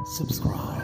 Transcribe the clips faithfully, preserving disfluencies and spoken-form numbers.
subscribe.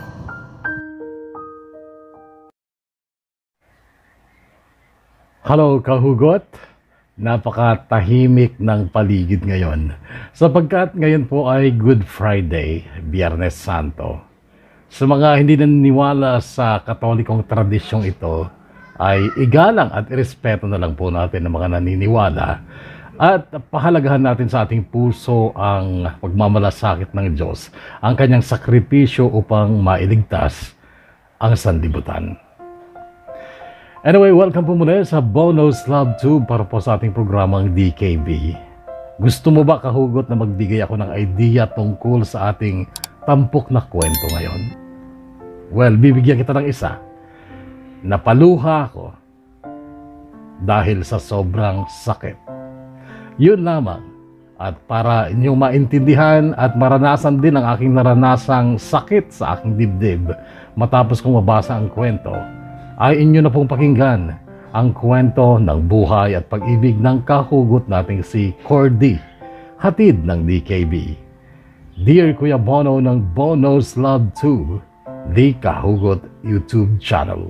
Hello kahugot, napakatahimik ng paligid ngayon sapagkat ngayon po ay Good Friday, Biyernes Santo. Sa mga hindi naniniwala sa katolikong tradisyong ito ay igalang at irespeto na lang po natin ang mga naniniwala at pahalagahan natin sa ating puso ang pagmamalasakit ng Diyos, ang kanyang sakripisyo upang mailigtas ang sanlibutan. Anyway, welcome po muli sa Bono's Love Tube para po sa ating programang D K B. Gusto mo ba kahugot na magbigay ako ng idea tungkol sa ating tampok na kwento ngayon? Well, bibigyan kita ng isa. Napaluha ako dahil sa sobrang sakit. Yun lamang. At para inyong maintindihan at maranasan din ang aking naranasang sakit sa aking dibdib matapos kong mabasa ang kwento, ay inyo na pong pakinggan ang kwento ng buhay at pag-ibig ng kahugot nating si Cordy, hatid ng D K B. Dear Kuya Bono ng Bono's Love Tube, the Kahugot YouTube channel.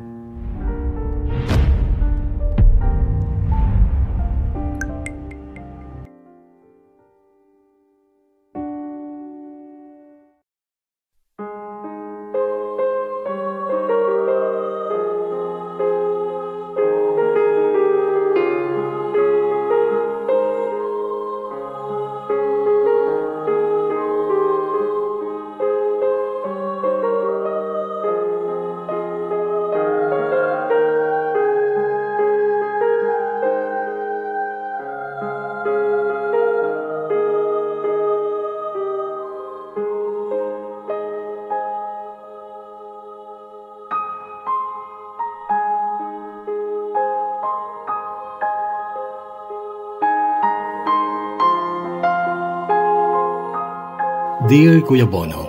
Dear Kuya Bono,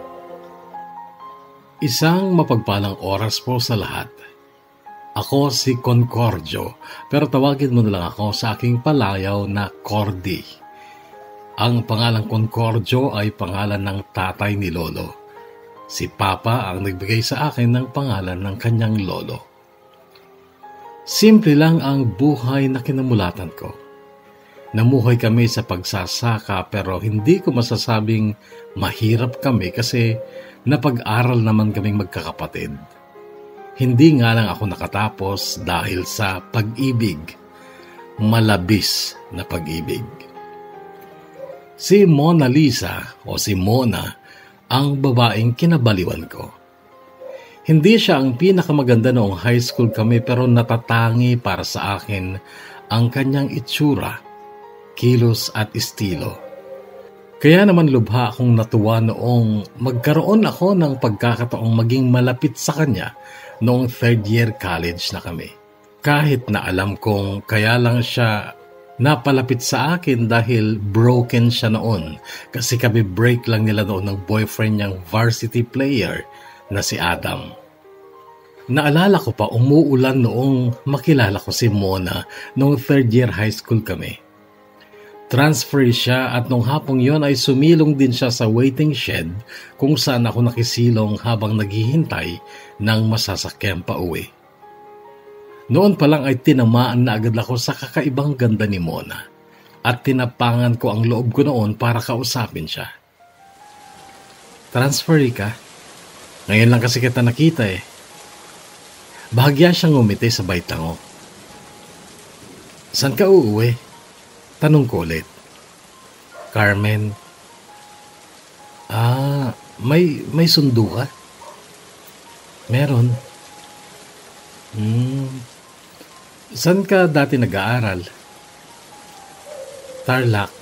isang mapagpalang oras po sa lahat. Ako si Concordio, pero tawagin mo na lang ako sa aking palayaw na Cordy. Ang pangalang Concordio ay pangalan ng tatay ni Lolo. Si Papa ang nagbigay sa akin ng pangalan ng kanyang lolo. Simple lang ang buhay na kinamulatan ko. Namuhay kami sa pagsasaka pero hindi ko masasabing mahirap kami kasi napag-aral naman kaming magkakapatid. Hindi nga lang ako nakatapos dahil sa pag-ibig, malabis na pag-ibig. Si Mona Lisa o si Mona ang babaeng kinabaliwan ko. Hindi siya ang pinakamaganda noong high school kami pero natatangi para sa akin ang kanyang itsura, kilos at estilo. Kaya naman lubha akong natuwa noong magkaroon ako ng pagkakataong maging malapit sa kanya noong third year college na kami. Kahit na alam kong kaya lang siya napalapit sa akin dahil broken siya noon kasi kami break lang nila noon ng boyfriend niyang varsity player na si Adam. Naalala ko pa umuulan noong makilala ko si Mona noong third year high school kami. Transfer siya at nung hapong yon ay sumilong din siya sa waiting shed kung saan ako nakisilong habang naghihintay ng masasakyan pa uwi. Noon pa lang ay tinamaan na agad ako sa kakaibang ganda ni Mona at tinapangan ko ang loob ko noon para kausapin siya. Transfer ka? Ngayon lang kasi kita nakita eh. Bahagya siyang ngumiti sa baitango. Saan ka uuwi? Tanong ko ulit. Carmen, ah, may, may sundo ka? Meron. Hmm. Saan ka dati nag-aaral? Tarlac.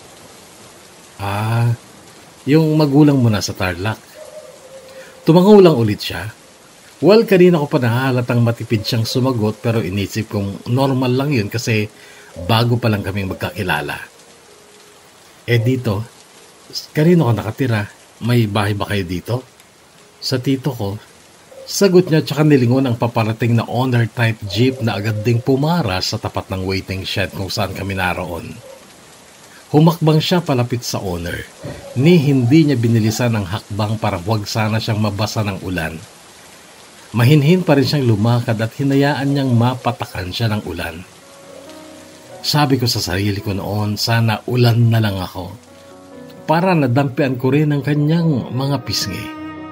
Ah, yung magulang mo na sa Tarlac. Tumangaw lang ulit siya. Well, kanina ko pa nahalatang matipid siyang sumagot pero inisip kong normal lang yun kasi bago pa lang kaming magkakilala. Eh dito, kanino ka nakatira? May bahay ba kayo dito? Sa tito ko. Sagot niya tsaka nilingon ang paparating na owner type jeep na agad ding pumara sa tapat ng waiting shed kung saan kami naroon. Humakbang siya palapit sa owner, ni hindi niya binilisan ang hakbang para huwag sana siyang mabasa ng ulan. Mahinhin pa rin siyang lumakad at hinayaan niyang mapatakan siya ng ulan. Sabi ko sa sarili ko noon, sana ulan na lang ako, para nadampian ko rin ang kanyang mga pisngi.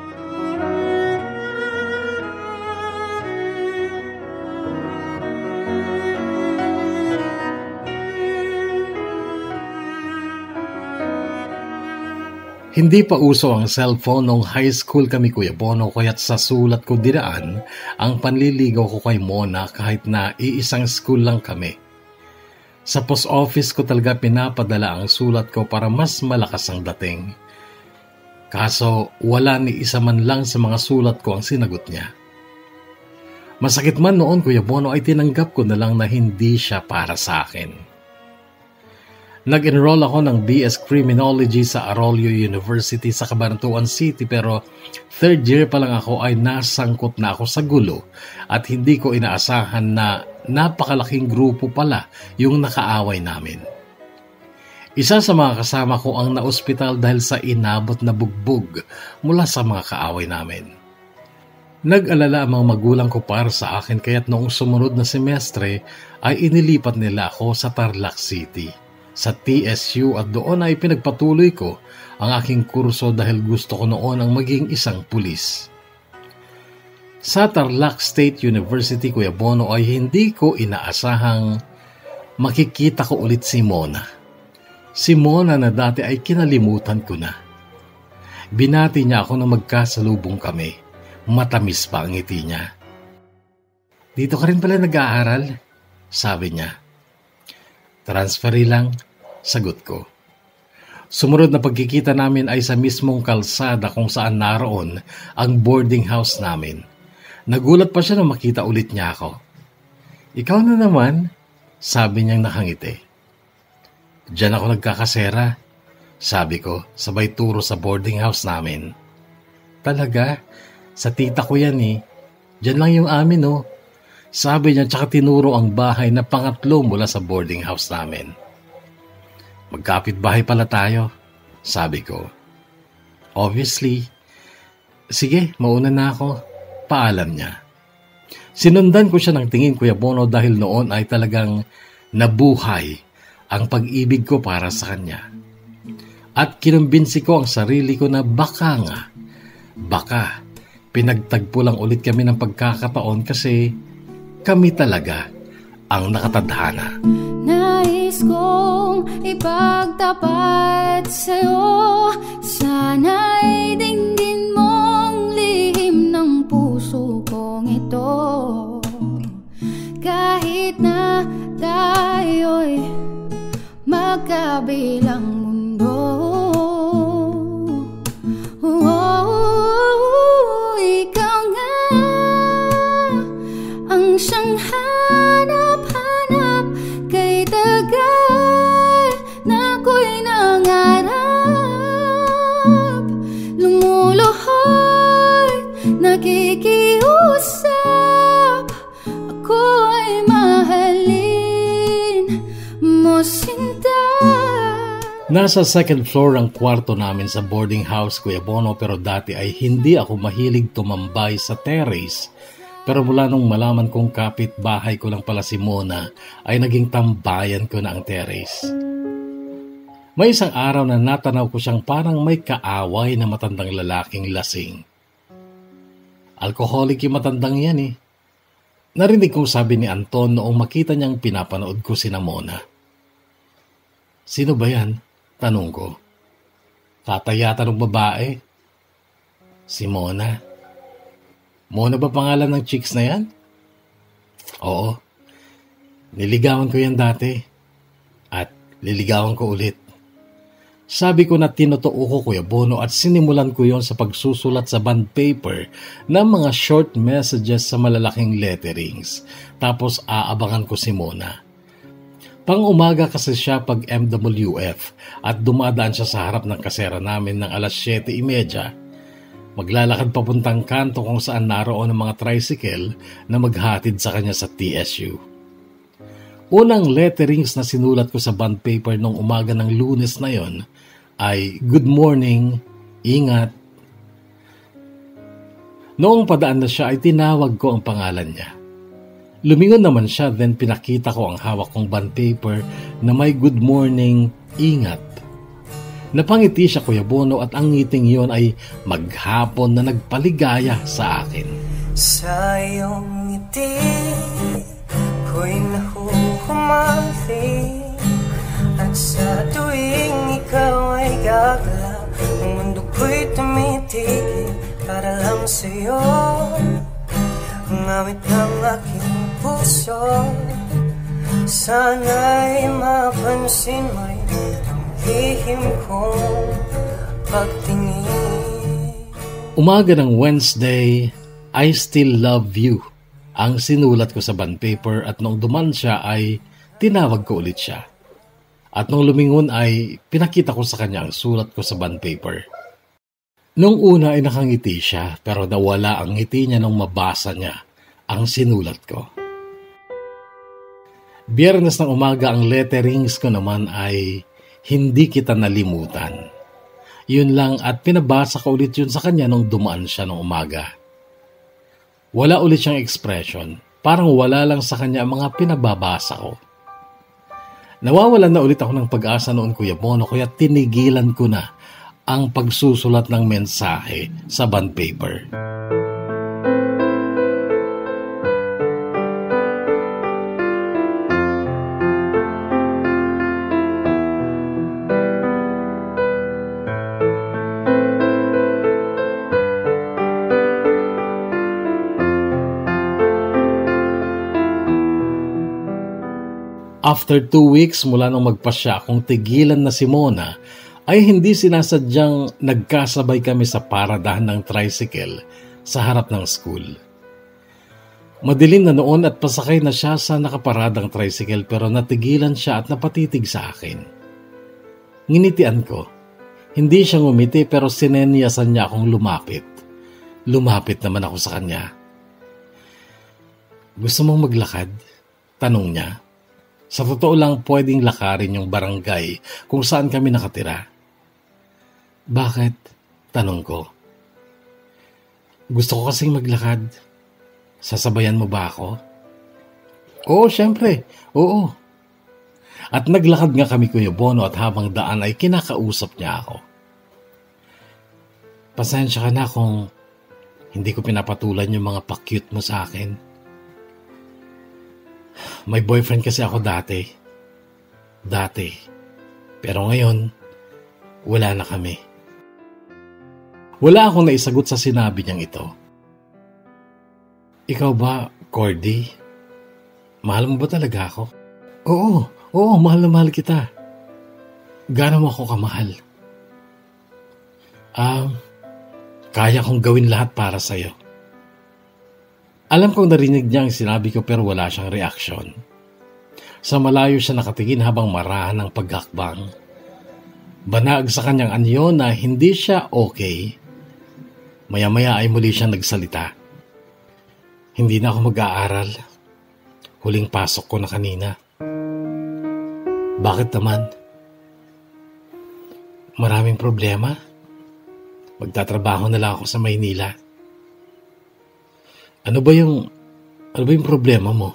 Hindi pa uso ang cellphone nung high school kami, Kuya Bono, kaya't sa sulat ko dinaan ang panliligaw ko kay Mona kahit na iisang school lang kami. Sa post office ko talaga pinapadala ang sulat ko para mas malakas ang dating. Kaso wala ni isa man lang sa mga sulat ko ang sinagot niya. Masakit man noon, Kuya Bono, ay tinanggap ko na lang na hindi siya para sa akin. Nag-enroll ako ng B S Criminology sa Arroyo University sa Cabanatuan City pero third year pa lang ako ay nasangkot na ako sa gulo at hindi ko inaasahan na napakalaking grupo pala yung nakaaway namin. Isa sa mga kasama ko ang naospital dahil sa inabot na bugbog mula sa mga kaaway namin. Nag-alala ang mga magulang ko para sa akin kaya't noong sumunod na semestre ay inilipat nila ako sa Tarlac City, sa T S U, at doon ay pinagpatuloy ko ang aking kurso dahil gusto ko noon ang maging isang pulis. Sa Tarlac State University, Kuya Bono, ay hindi ko inaasahang makikita ko ulit si Mona. Si Mona na dati ay kinalimutan ko na. Binati niya ako na magkasalubong kami. Matamis pa ang ngiti niya. "Dito ka rin pala nag-aaral?" sabi niya. "Transferi lang," sagot ko. Sumunod na pagkikita namin ay sa mismong kalsada kung saan naroon ang boarding house namin. Nagulat pa siya na makita ulit niya ako. "Ikaw na naman," sabi niyang nakangiti. "Diyan ako nagkakasera," sabi ko, sabay turo sa boarding house namin. "Talaga? Sa tita ko yan eh. Diyan lang yung amin oh," sabi niya, tsaka tinuro ang bahay na pangatlo mula sa boarding house namin. "Magkapit-bahay pala tayo," sabi ko. "Obviously." "Sige, mauna na ako," paalam niya. Sinundan ko siya ng tingin, Kuya Bono, dahil noon ay talagang nabuhay ang pag-ibig ko para sa kanya. At kinumbinsi ko ang sarili ko na baka nga, baka pinagtagpo lang ulit kami ng pagkakataon kasi kami talaga ang nakatadhana. Nais kong ipagtapat sa'yo, sana'y dinggin mong lihim ng puso kong ito. Kahit na tayo'y magkabilang mundo, oh, ikaw nga ang siyang hanap-hanap kay tagal na ako'y nangarap. Lumuluhod, nakikiusap, ako ay mahalin mo, sinta. Nasa second floor ang kwarto namin sa boarding house, Kuya Bono, pero dati ay hindi ako mahilig tumambay sa terrace. Pero mula nung malaman kong kapit-bahay ko lang pala si Mona, ay naging tambayan ko na ang terrace. May isang araw na natanaw ko siyang parang may kaaway na matandang lalaking lasing. Alcoholic yung matandang yan eh. Narinig kong sabi ni Anton noong makita niyang pinapanood ko si Mona. "Sino ba yan?" tanong ko. "Tatay yata ng babae." "Si Mona." "Mona ba pangalan ng chicks na yan?" "Oo. Niligawan ko yan dati. At liligawan ko ulit." Sabi ko na tinotoo ko, Kuya Bono, at sinimulan ko yon sa pagsusulat sa bond paper ng mga short messages sa malalaking letterings. Tapos aabangan ko si Mona. Pang-umaga kasi siya pag M W F at dumadaan siya sa harap ng kasera namin ng alas siyete trenta. Maglalakad papuntang kanto kung saan naroon ang mga tricycle na maghatid sa kanya sa T S U. Unang letterings na sinulat ko sa bond paper nung umaga ng Lunes na yon ay good morning, ingat. Noong padaan na siya ay tinawag ko ang pangalan niya. Lumingon naman siya, then pinakita ko ang hawak kong bond paper na may good morning, ingat. Napangiti siya, Kuya Bono, at ang ngiting yon ay maghapon na nagpaligaya sa akin. Sa iyong ngiti ko'y nahuhumali, at sa tuwing ikaw ay gagalaw, ang mundo ko'y tumitigil para lang sa'yo. Ngawit ng aking puso, sana'y mapansin mo'y ang lihim kong pagtingin. Umaga ng Wednesday, I still love you ang sinulat ko sa bond paper, at nung duman siya ay tinawag ko ulit siya. At nung lumingon ay pinakita ko sa kanya ang sulat ko sa bond paper. Nung una ay nakangiti siya, pero nawala ang ngiti niya nung mabasa niya ang sinulat ko. Biyernes ng umaga ang letterings ko naman ay hindi kita nalimutan. Yun lang, at pinabasa ko ulit yun sa kanya nung dumaan siya nung umaga. Wala ulit siyang expression. Parang wala lang sa kanya ang mga pinababasa ko. Nawawalan na ulit ako ng pag-asa noon, Kuya Bono, kaya tinigilan ko na ang pagsusulat ng mensahe sa bond paper. After two weeks mula nung magpasya akong tigilan na si Mona, ay hindi sinasadyang nagkasabay kami sa paradahan ng tricycle sa harap ng school. Madilim na noon at pasakay na siya sa nakaparadang tricycle, pero natigilan siya at napatitig sa akin. Nginitian ko. Hindi siya ngumiti, pero sinenyasan niya akong lumapit. Lumapit naman ako sa kanya. Gusto mong maglakad? Tanong niya. Sa totoo lang, pwedeng lakarin yung barangay kung saan kami nakatira. Bakit? Tanong ko. Gusto ko kasing maglakad. Sasabayan mo ba ako? Oo, syempre. Oo. At naglakad nga kami, Kuya Bono, at habang daan ay kinakausap niya ako. Pasensya ka na kung hindi ko pinapatulan yung mga pa-cute mo sa akin. May boyfriend kasi ako dati. Dati. Pero ngayon, wala na kami. Wala akong naisagot sa sinabi niyang ito. Ikaw ba, Cordy? Mahal mo ba talaga ako? Oo, oo, mahal na mahal kita. Gaano mo ako kamahal? Ah, um, kaya kong gawin lahat para sa'yo. Alam kong narinig niya ang sinabi ko, pero wala siyang reaksyon. Sa malayo siya nakatingin habang marahan ng paghakbang. Banag sa kanyang anyo na hindi siya okay. Maya-maya ay muli siyang nagsalita. Hindi na ako mag-aaral. Huling pasok ko na kanina. Bakit naman? Maraming problema. Magtatrabaho na lang ako sa Maynila. Ano ba yung, ano ba yung problema mo?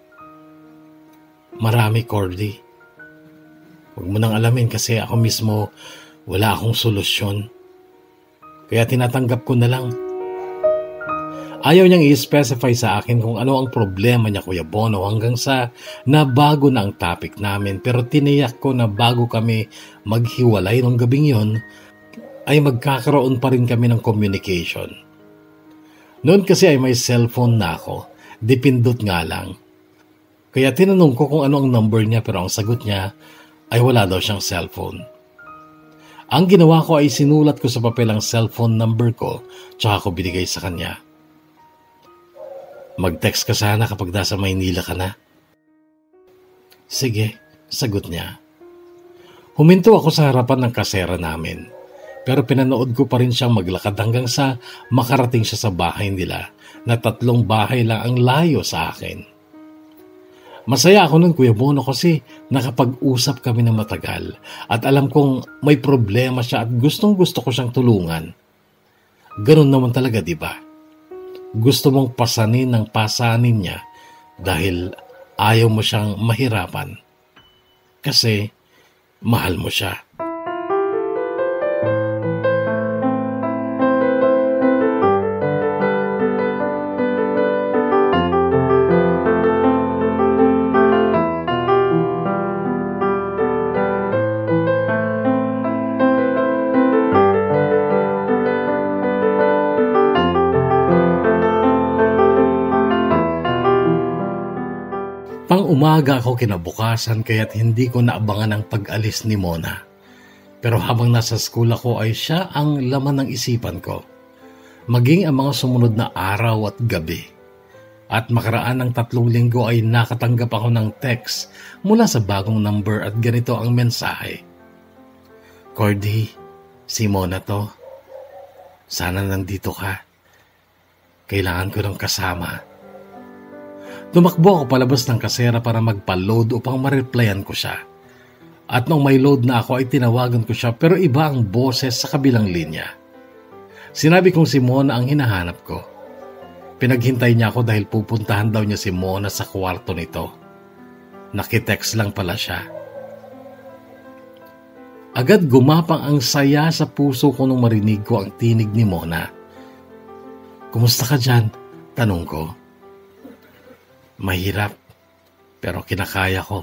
Marami, Cordy. Huwag mo nang alamin kasi ako mismo wala akong solusyon. Kaya tinatanggap ko na lang. Ayaw niyang i-specify sa akin kung ano ang problema niya, Kuya Bono, hanggang sa nabago na ang topic namin. Pero tiniyak ko na bago kami maghiwalay nung gabing yon, ay magkakaroon pa rin kami ng communication. Noon kasi ay may cellphone na ako, dipindot nga lang. Kaya tinanong ko kung ano ang number niya, pero ang sagot niya ay wala daw siyang cellphone. Ang ginawa ko ay sinulat ko sa papel ang cellphone number ko, tsaka ko binigay sa kanya. Mag-text ka sana kapag nasa Maynila ka na. Sige, sagot niya. Huminto ako sa harapan ng kasera namin. Pero pinanood ko pa rin siyang maglakad hanggang sa makarating siya sa bahay nila na tatlong bahay lang ang layo sa akin. Masaya ako nun, Kuya Bono, kasi nakapag-usap kami ng matagal at alam kong may problema siya at gustong gusto ko siyang tulungan. Ganun naman talaga, di ba? Gusto mong pasanin ng pasanin niya dahil ayaw mo siyang mahirapan. Kasi mahal mo siya. Pang-umaga ako kinabukasan kaya't hindi ko naabangan ang pag-alis ni Mona. Pero habang nasa school ako ay siya ang laman ng isipan ko. Maging ang mga sumunod na araw at gabi. At makaraan ng tatlong linggo ay nakatanggap ako ng text mula sa bagong number at ganito ang mensahe. Cordy, si Mona to. Sana nandito ka. Kailangan ko ng kasama. Tumakbo ako palabas ng kasera para magpa-load upang ma-replyan ko siya. At nung may load na ako ay tinawagan ko siya pero iba ang boses sa kabilang linya. Sinabi kong si Mona ang hinahanap ko. Pinaghintay niya ako dahil pupuntahan daw niya si Mona sa kwarto nito. Nakitext lang pala siya. Agad gumapang ang saya sa puso ko nung marinig ko ang tinig ni Mona. Kumusta ka dyan? Tanong ko. Mahirap, pero kinakaya ko.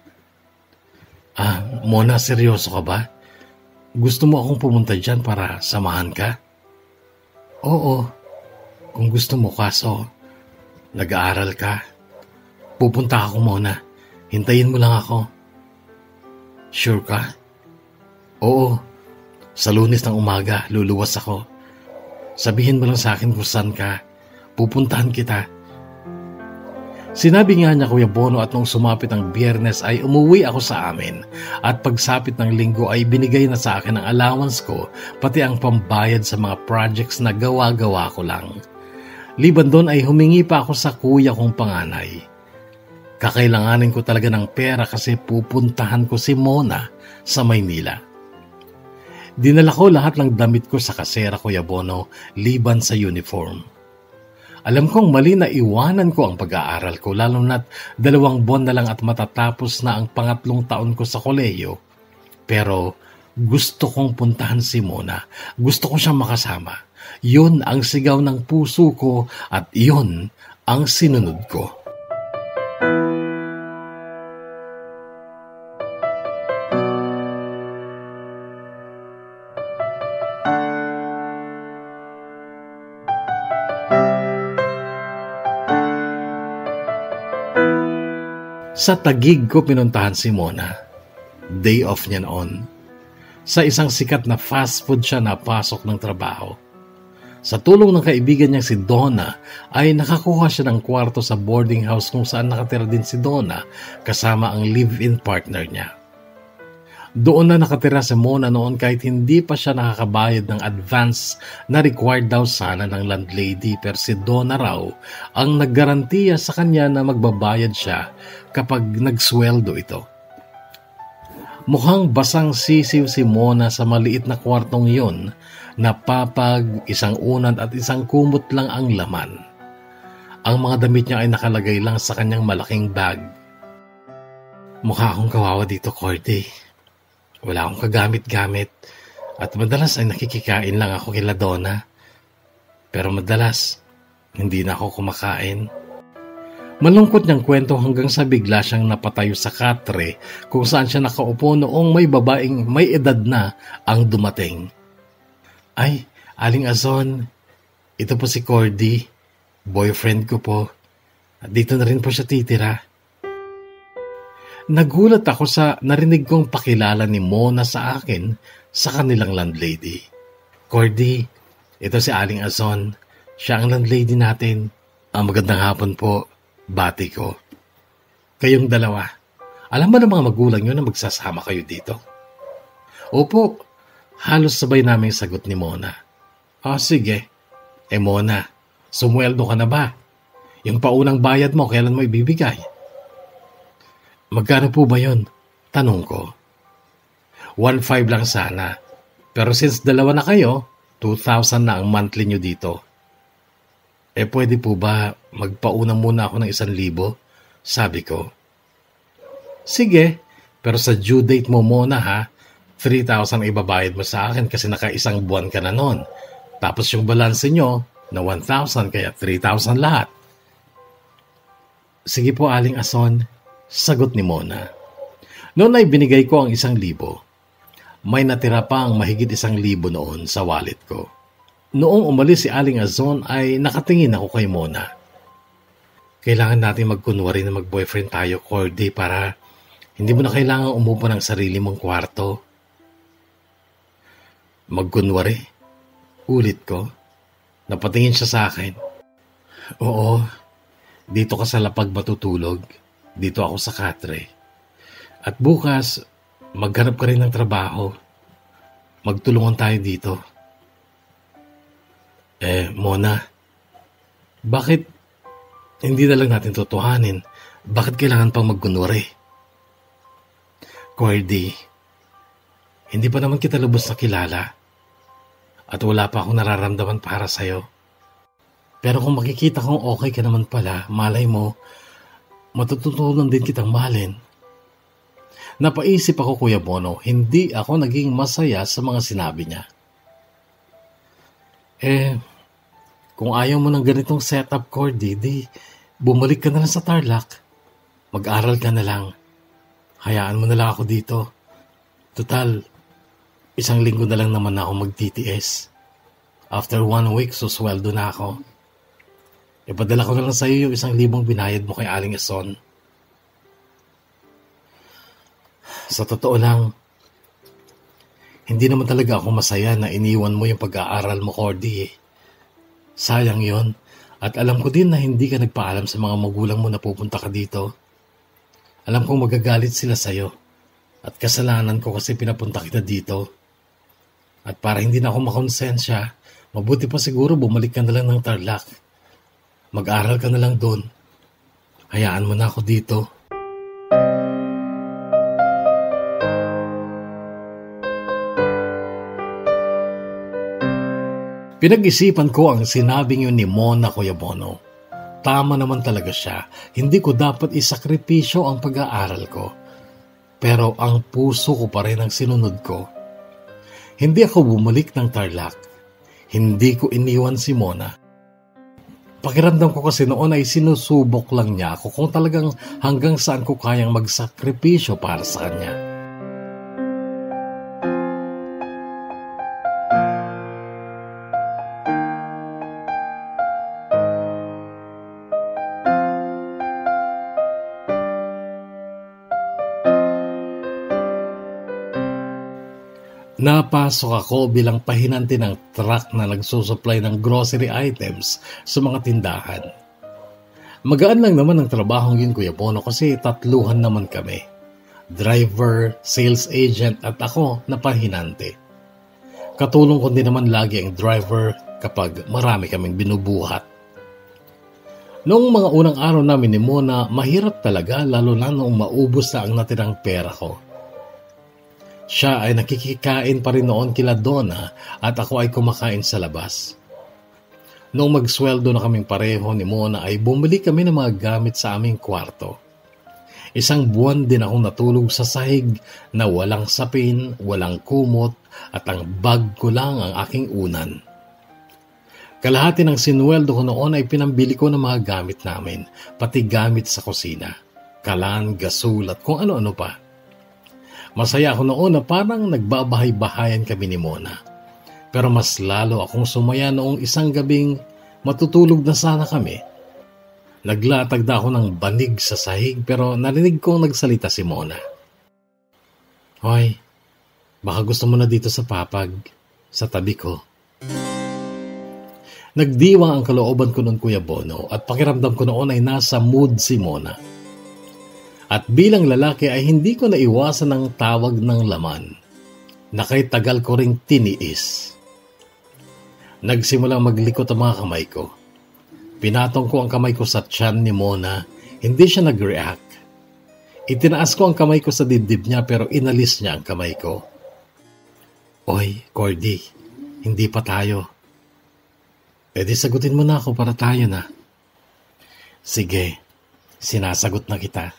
Ah, Mona, seryoso ka ba? Gusto mo akong pumunta dyan para samahan ka? Oo, kung gusto mo, kaso nag-aaral ka. Pupunta ako, Mona. Hintayin mo lang ako. Sure ka? Oo, sa Lunes ng umaga, luluwas ako. Sabihin mo lang sa akin kung saan ka. Pupuntahan kita. Sinabi nga niya, Kuya Bono, at nung sumapit ang Biyernes ay umuwi ako sa amin at pagsapit ng Linggo ay binigay na sa akin ang allowance ko pati ang pambayad sa mga projects na gawa-gawa ko lang. Liban doon ay humingi pa ako sa kuya kong panganay. Kakailanganin ko talaga ng pera kasi pupuntahan ko si Mona sa Maynila. Dinala ko lahat ng damit ko sa kasera, Kuya Bono, liban sa uniform. Alam kong mali na iwanan ko ang pag-aaral ko lalo na't dalawang buwan na lang at matatapos na ang pangatlong taon ko sa kolehiyo. Pero gusto kong puntahan si Mona. Gusto ko siyang makasama. Yun ang sigaw ng puso ko at yun ang sinunod ko. Sa Taguig ko pinuntahan si Mona. Day off niya noon. Sa isang sikat na fast food siya napasok ng trabaho. Sa tulong ng kaibigan niyang si Donna ay nakakuha siya ng kwarto sa boarding house kung saan nakatira din si Donna kasama ang live-in partner niya. Doon na nakatira si Mona noon kahit hindi pa siya nakakabayad ng advance na required daw sana ng landlady, pero si Donna raw ang naggarantiya sa kanya na magbabayad siya kapag nagsweldo ito. Mukhang basang sisiw si Mona sa maliit na kwartong yun na papag, isang unan at isang kumot lang ang laman. Ang mga damit niya ay nakalagay lang sa kanyang malaking bag. Mukha akong kawawa dito, Cordy. Wala akong kagamit-gamit at madalas ay nakikikain lang ako kila Donna. Pero madalas, hindi na ako kumakain. Malungkot niyang kwento hanggang sa bigla siyang napatayo sa katre kung saan siya nakaupo noong may babaeng may edad na ang dumating. Ay, Aling Azon, ito po si Cordy, boyfriend ko po. At dito na rin po siya titira. Nagulat ako sa narinig kong pakilala ni Mona sa akin sa kanilang landlady. Cordy, ito si Aling Azon. Siya ang landlady natin. Ang magandang hapon po, bati ko. Kayong dalawa, alam ba ng mga magulang nyo na magsasama kayo dito? Opo, halos sabay namin sagot ni Mona. Ah, sige. Eh Mona, sumweldo ka na ba? Yung paunang bayad mo, kailan mo ibibigay? Magkano po ba yun? Tanong ko. one five lang sana. Pero since dalawa na kayo, two thousand na ang monthly nyo dito. Eh pwede po ba magpauna muna ako ng isang libo? Sabi ko. Sige, pero sa due date mo muna ha, three thousand ibabayad mo sa akin kasi naka-isang buwan ka na nun. Tapos yung balance nyo na one thousand kaya three thousand lahat. Sige po Aling Ason, sagot ni Mona. Noon ay binigay ko ang isang libo. May natira pa ang mahigit isang libo noon sa wallet ko. Noong umalis si Aling Azon ay nakatingin ako kay Mona. Kailangan natin magkunwari na mag-boyfriend tayo, Cordy, para hindi mo na kailangan umupo ng sarili mong kwarto. Magkunwari? Ulit ko. Napatingin siya sa akin. Oo, dito ka sa lapag matutulog. Dito ako sa katre. At bukas, maghanap ka rin ng trabaho. Magtulungan tayo dito. Eh, Mona, bakit hindi na lang natin tutuhanin? Bakit kailangan pang magkunwari? Cordy, hindi pa naman kita lubos na kilala. At wala pa akong nararamdaman para sa'yo. Pero kung makikita kong okay ka naman pala, malay mo, matututunan din kitang mahalin. Napaisip ako, Kuya Bono, hindi ako naging masaya sa mga sinabi niya. Eh, kung ayaw mo ng ganitong setup, Cordy, di bumalik ka na lang sa Tarlac. Mag-aral ka na lang. Hayaan mo na lang ako dito. Total, isang linggo na lang naman ako mag-T T S. After one week, susweldo na ako. Ipadala ko na lang sa iyo yung isang libong binayad mo kay Aling Ason. Sa totoo lang, hindi naman talaga ako masaya na iniwan mo yung pag-aaral mo, Cordy. Eh. Sayang yon. At alam ko din na hindi ka nagpaalam sa mga magulang mo na pupunta ka dito. Alam kong magagalit sila sa'yo. At kasalanan ko kasi pinapunta kita dito. At para hindi na ako makonsensya, mabuti pa siguro bumalik ka na lang ng Tarlac. Mag-aral ka na lang doon. Hayaan mo na ako dito. Pinag-isipan ko ang sinabing yun ni Mona, Kuya Bono. Tama naman talaga siya. Hindi ko dapat isakripisyo ang pag-aaral ko. Pero ang puso ko pa rin ang sinunod ko. Hindi ako bumalik ng Tarlac. Hindi ko iniwan si Mona. Pakiramdam ko kasi noon ay sinusubok lang niya ako kung talagang hanggang saan ko kayang magsakripisyo para sa kanya. Napasok ako bilang pahinante ng truck na nagsusupply ng grocery items sa mga tindahan. Magaan lang naman ang trabahong yun, Kuya Bono, kasi tatluhan naman kami. Driver, sales agent at ako na pahinante. Katulong ko din naman lagi ang driver kapag marami kaming binubuhat. Noong mga unang araw namin ni Mona, mahirap talaga lalo na noong maubos na ang natirang pera ko. Siya ay nakikikain pa rin noon kila Donna at ako ay kumakain sa labas. Noong magsweldo na kaming pareho ni Mona ay bumili kami ng mga gamit sa aming kwarto. Isang buwan din akong natulog sa sahig na walang sapin, walang kumot at ang bag ko lang ang aking unan. Kalahati ng sinweldo ko noon ay pinambili ko ng mga gamit namin, pati gamit sa kusina, kalan, gasol at kung ano-ano pa. Masaya ako noon na parang nagbabahay-bahayan kami ni Mona. Pero mas lalo akong sumaya noong isang gabing matutulog na sana kami. Naglatag na ako ng banig sa sahig pero narinig kong nagsalita si Mona. Hoy, baka gusto mo na dito sa papag, sa tabi ko. Nagdiwang ang kalooban ko noon, Kuya Bono, at pakiramdam ko noon ay nasa mood si Mona. At bilang lalaki ay hindi ko naiwasan ng tawag ng laman na kay tagal ko ring tiniis. Nagsimulang maglikot ang mga kamay ko. Pinatong ko ang kamay ko sa tiyan ni Mona, hindi siya nag-react. Itinaas ko ang kamay ko sa dibdib niya pero inalis niya ang kamay ko. Oy, Cordy, hindi pa tayo. E di sagutin mo na ako para tayo na. Sige, sinasagot na kita.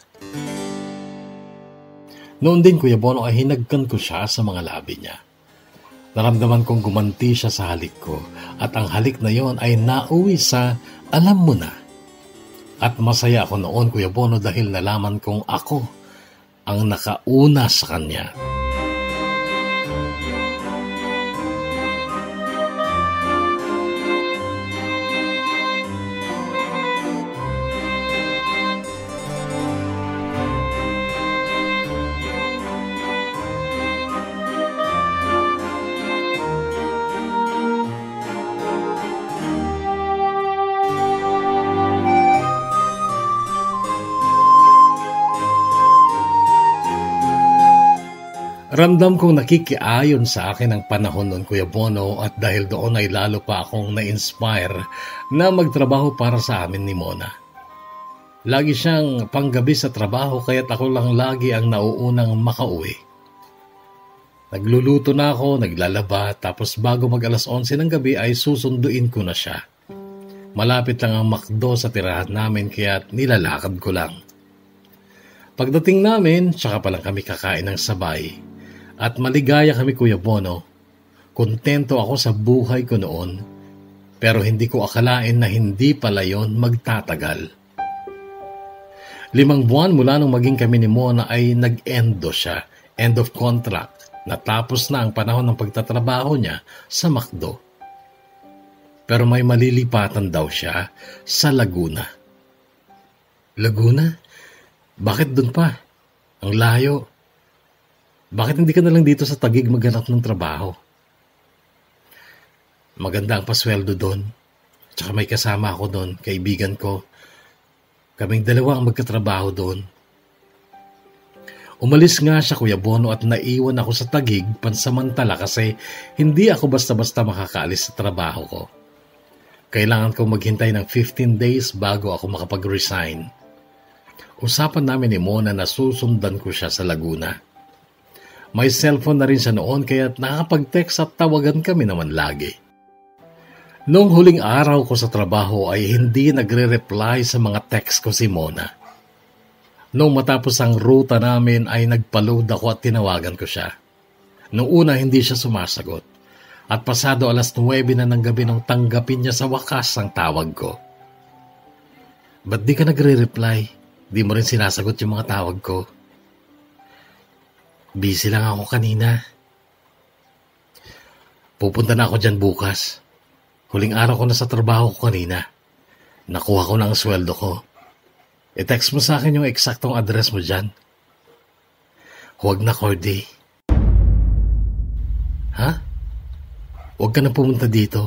Noon din, Kuya Bono, ay hinagkan ko siya sa mga labi niya. Naramdaman kong gumanti siya sa halik ko at ang halik na yon ay nauwi sa alam mo na. At masaya ako noon, Kuya Bono, dahil nalaman kong ako ang nakauna sa kanya. Ramdam kong nakikiayon sa akin ang panahon noon, Kuya Bono, at dahil doon ay lalo pa akong na-inspire na magtrabaho para sa amin ni Mona. Lagi siyang panggabi sa trabaho kaya't ako lang lagi ang nauunang makauwi. Nagluluto na ako, naglalaba, tapos bago mag alas onse ng gabi ay susunduin ko na siya. Malapit lang ang McDo sa tirahan namin kaya't nilalakad ko lang. Pagdating namin, tsaka pa lang kami kakain ng sabay. At maligaya kami, Kuya Bono. Kontento ako sa buhay ko noon, pero hindi ko akalain na hindi pala yon magtatagal. Limang buwan mula nung maging kami ni Mona ay nag-endo siya, end of contract. Natapos na ang panahon ng pagtatrabaho niya sa McDo. Pero may malilipatan daw siya sa Laguna. Laguna? Bakit doon pa? Ang layo. Bakit hindi ka na lang dito sa Taguig maghanap ng trabaho? Maganda ang pasweldo doon. Tsaka may kasama ako doon, kaibigan ko. Kaming dalawa ang magkatrabaho doon. Umalis nga siya, Kuya Bono, at naiwan ako sa Taguig pansamantala kasi hindi ako basta-basta makakaalis sa trabaho ko. Kailangan kong maghintay ng fifteen days bago ako makapag-resign. Usapan namin ni Mona na susundan ko siya sa Laguna. May cellphone na rin siya noon kaya nakapag-text at tawagan kami naman lagi. Noong huling araw ko sa trabaho ay hindi nagre-reply sa mga text ko si Mona. Noong matapos ang ruta namin ay nagpa-load ako at tinawagan ko siya. Noong una hindi siya sumasagot at pasado alas nuwebe na ng gabi nung tanggapin niya sa wakas ang tawag ko. Ba't di ka nagre-reply? Di mo rin sinasagot yung mga tawag ko. Busy lang ako kanina. Pupunta na ako dyan bukas. Huling araw ko na sa trabaho ko kanina. Nakuha ko na ang sweldo ko. I-text mo sa akin yung eksaktong address mo dyan. Huwag na, Cordy. Ha? Huwag ka na pumunta dito.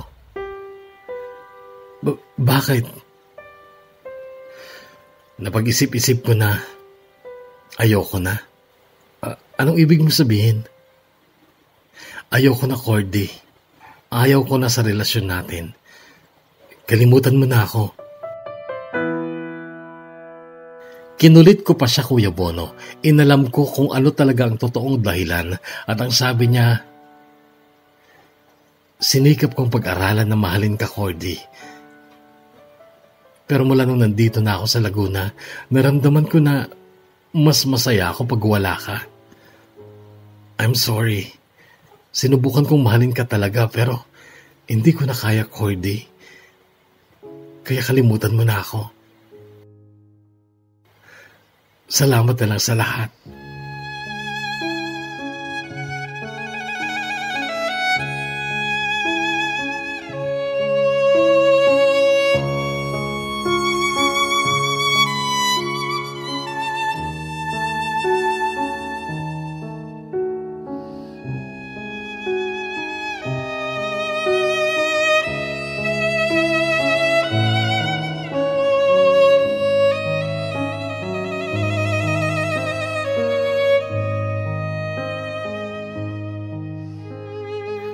Ba- bakit? Napag-isip-isip ko na ayoko na. Uh, anong ibig mo sabihin? Ayoko na, Cordy. Ayaw ko na sa relasyon natin. Kalimutan mo na ako. Kinulit ko pa siya, Kuya Bono. Inalam ko kung ano talaga ang totoong dahilan at ang sabi niya, sinikap kong pag-aralan na mahalin ka, Cordy. Pero mula nung nandito na ako sa Laguna, naramdaman ko na mas masaya ako pag wala ka. I'm sorry. Sinubukan kong mahalin ka talaga pero hindi ko na kaya, Cordy. Kaya kalimutan mo na ako. Salamat na lang sa lahat.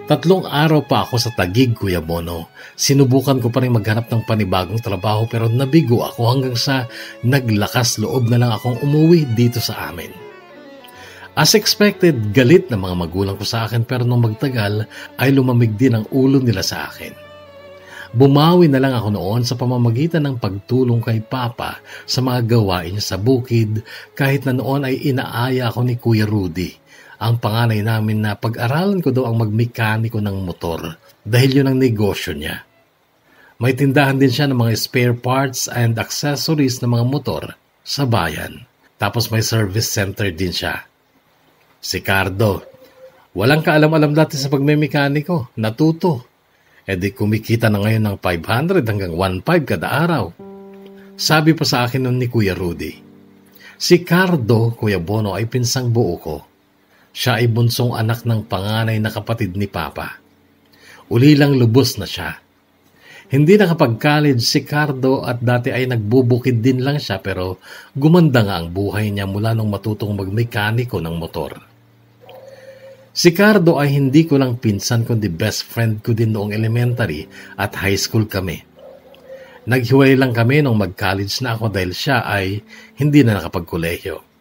Tatlong araw pa ako sa Taguig, Kuya Bono. Sinubukan ko pa rin maghanap ng panibagong trabaho pero nabigo ako hanggang sa naglakas loob na lang akong umuwi dito sa amin. As expected, galit na mga magulang ko sa akin pero nung magtagal ay lumamig din ang ulo nila sa akin. Bumawi na lang ako noon sa pamamagitan ng pagtulong kay Papa sa mga gawain niya sa bukid kahit na noon ay inaaya ako ni Kuya Rudy. Ang panganay namin na pag-aralan ko daw ang magmekaniko ng motor dahil yun ang negosyo niya. May tindahan din siya ng mga spare parts and accessories ng mga motor sa bayan. Tapos may service center din siya. Si Cardo, walang kaalam-alam dati sa pagmemekaniko, natuto. E di kumikita na ngayon ng five hundred hanggang one five kada araw. Sabi pa sa akin nun ni Kuya Rudy. Si Cardo, Kuya Bono, ay pinsang buo ko. Siya ay bunsong anak ng panganay na kapatid ni Papa. Ulilang lubos na siya. Hindi nakapag-college si Cardo at dati ay nagbubukid din lang siya pero gumanda nga ang buhay niya mula nung matutong magmekaniko ng motor. Si Cardo ay hindi ko lang pinsan kundi best friend ko din noong elementary at high school kami. Naghiwalay lang kami nung mag-college na ako dahil siya ay hindi na nakapag-kolehiyo.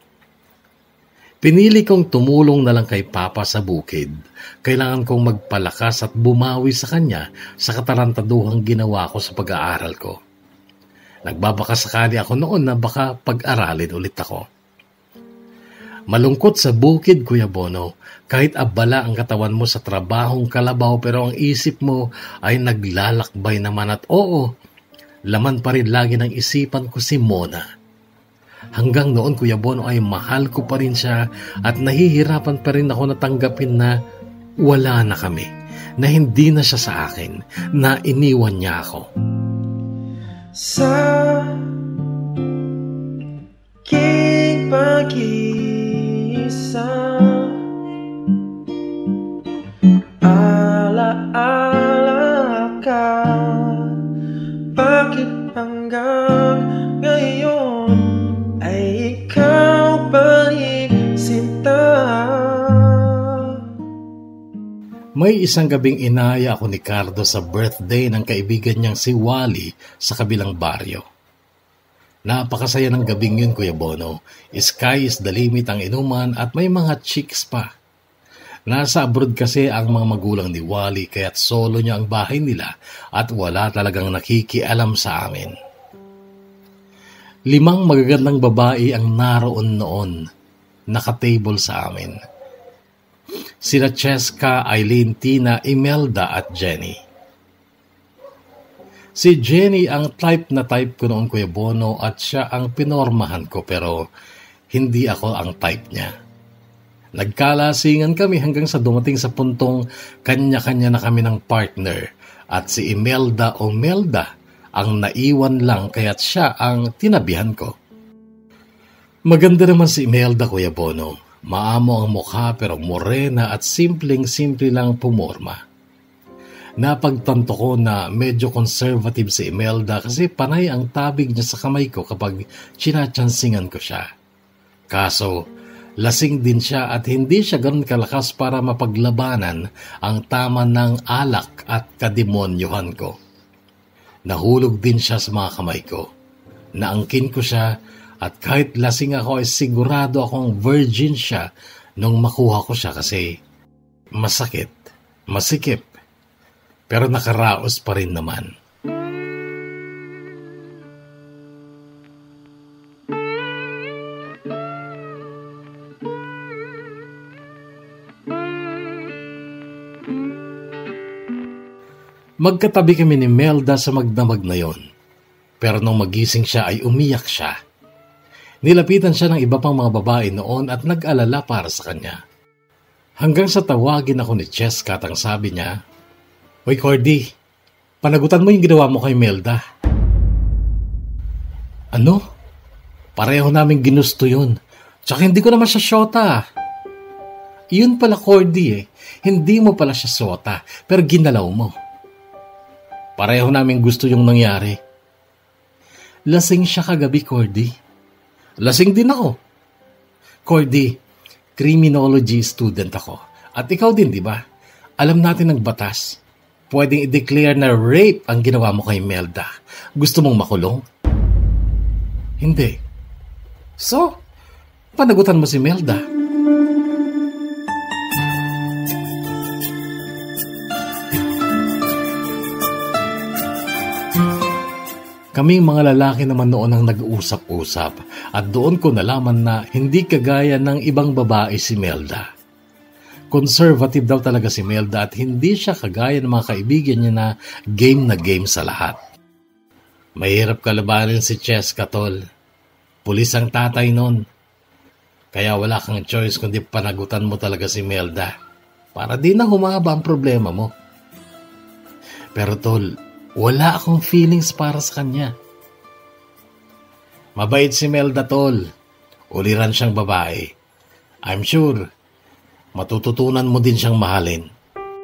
Pinili kong tumulong na lang kay Papa sa bukid. Kailangan kong magpalakas at bumawi sa kanya sa katarantaduhang ginawa ko sa pag-aaral ko. Nagbabakasakali ako noon na baka pag-aralin ulit ako. Malungkot sa bukid, Kuya Bono, kahit abala ang katawan mo sa trabahong kalabaw pero ang isip mo ay naglalakbay naman at oo, laman pa rin lagi ng isipan ko si Mona. Hanggang noon, Kuya Bono, ay mahal ko pa rin siya at nahihirapan pa rin ako natanggapin na wala na kami, na hindi na siya sa akin, na iniwan niya ako. Sa aking pag-iisa, ala-ala ka, bakit hanggang ngayon ay ikaw pa rin sinta? May isang gabing inaya ako ni Cardo sa birthday ng kaibigan niyang si Wally sa kabilang baryo. Napakasaya ng gabing yun, Kuya Bono. Sky is the limit ang inuman at may mga chicks pa. Nasa abroad kasi ang mga magulang ni Wally kaya't solo niya ang bahay nila at wala talagang nakikialam sa amin. Limang magagandang babae ang naroon noon, nakatable sa amin. Sila Cheska, Eileen, Tina, Imelda at Jenny. Si Jenny ang type na type ko noon, Kuya Bono, at siya ang pinormahan ko pero hindi ako ang type niya. Nagkalasingan kami hanggang sa dumating sa puntong kanya-kanya na kami ng partner at si Imelda o Melda ang naiwan lang kaya't siya ang tinabihan ko. Maganda naman si Imelda, Kuya Bono. Maamo ang mukha pero morena at simpleng-simple lang pumorma. Napagtanto ko na medyo conservative si Imelda kasi panay ang tabig niya sa kamay ko kapag chinachansingan ko siya. Kaso, lasing din siya at hindi siya ganun kalakas para mapaglabanan ang tama ng alak at kademonyohan ko. Nahulog din siya sa mga kamay ko. Naangkin ko siya at kahit lasing ako ay sigurado akong virgin siya nung makuha ko siya kasi masakit, masikip, pero nakaraos pa rin naman. Magkatabi kami ni Melda sa magdamag na yon. Pero nung magising siya ay umiyak siya. Nilapitan siya ng iba pang mga babae noon at nag-alala para sa kanya. Hanggang sa tawagin ako ni Cheska at ang sabi niya, "Hoy Cordy, panagutan mo yung ginawa mo kay Melda." Ano? Pareho namin ginusto yun. Tsaka hindi ko naman siya syota. Yun pala, Cordy eh. Hindi mo pala siya syota, pero ginalaw mo. Pareho namin gusto yung nangyari. Lasing siya kagabi, Cordy. Lasing din ako. Cordy, criminology student ako. At ikaw din, di ba? Alam natin ng batas. Pwedeng i-declare na rape ang ginawa mo kay Melda. Gusto mong makulong? Hindi. So, panagutan mo si Melda. Kaming mga lalaki naman noon ang nag-uusap-usap at doon ko nalaman na hindi kagaya ng ibang babae si Melda. Conservative daw talaga si Melda at hindi siya kagaya ng mga kaibigan niya na game na game sa lahat. Mahirap kalabanin si Cheska, tol. Pulis ang tatay nun. Kaya wala kang choice kundi panagutan mo talaga si Melda para di na humaba ang problema mo. Pero tol, wala akong feelings para sa kanya. Mabait si Melda, tol. Uliran siyang babae. I'm sure, matututunan mo din siyang mahalin.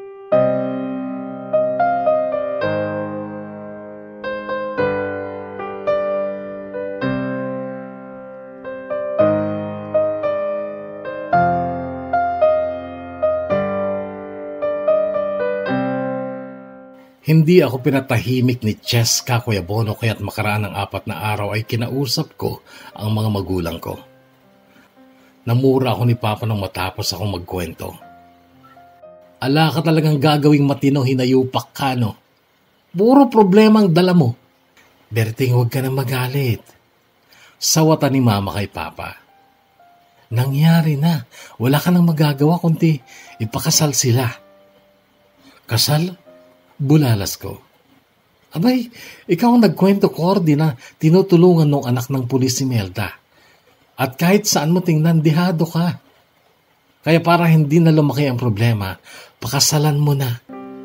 Hindi ako pinatahimik ni Cheska, Kuya Bono, kaya't makaraan ng apat na araw ay kinausap ko ang mga magulang ko. Namura ako ni Papa nang matapos akong magkwento. Ala ka talagang gagawing matino, hinayupak ka, no? Puro problema ang dala mo. Berting, huwag ka na magalit. Sawata ni Mama kay Papa. Nangyari na. Wala ka nang magagawa kundi ipakasal sila. Kasal? Bulalas ko. Abay, ikaw ang nagkwento, Cordy, na tinutulungan ng anak ng pulis si Melda. At kahit saan mo tingnan, dihado ka. Kaya para hindi na lumaki ang problema, pakasalan mo na.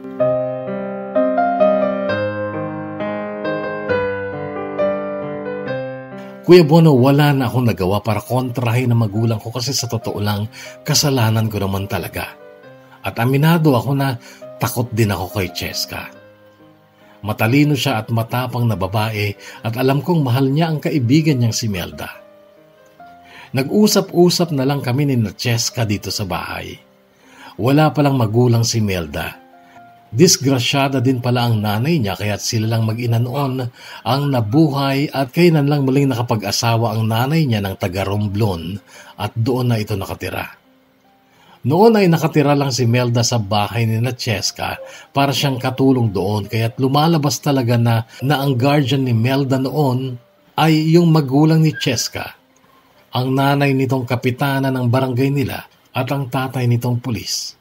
Kuya Bono, wala na akong nagawa para kontrahin ang magulang ko kasi sa totoo lang, kasalanan ko naman talaga. At aminado ako na takot din ako kay Cheska. Matalino siya at matapang na babae at alam kong mahal niya ang kaibigan niyang si Melda. Nag-usap-usap na lang kami ni Cheska dito sa bahay. Wala palang magulang si Melda. Disgrasyada din pala ang nanay niya kaya't sila lang mag-ina noon ang nabuhay at kailan lang muling nakapag-asawa ang nanay niya ng taga-Romblon at doon na ito nakatira. Noon ay nakatira lang si Melda sa bahay ni Cheska para siyang katulong doon kaya't lumalabas talaga na, na ang guardian ni Melda noon ay yung magulang ni Cheska, ang nanay nitong kapitana ng barangay nila at ang tatay nitong pulis.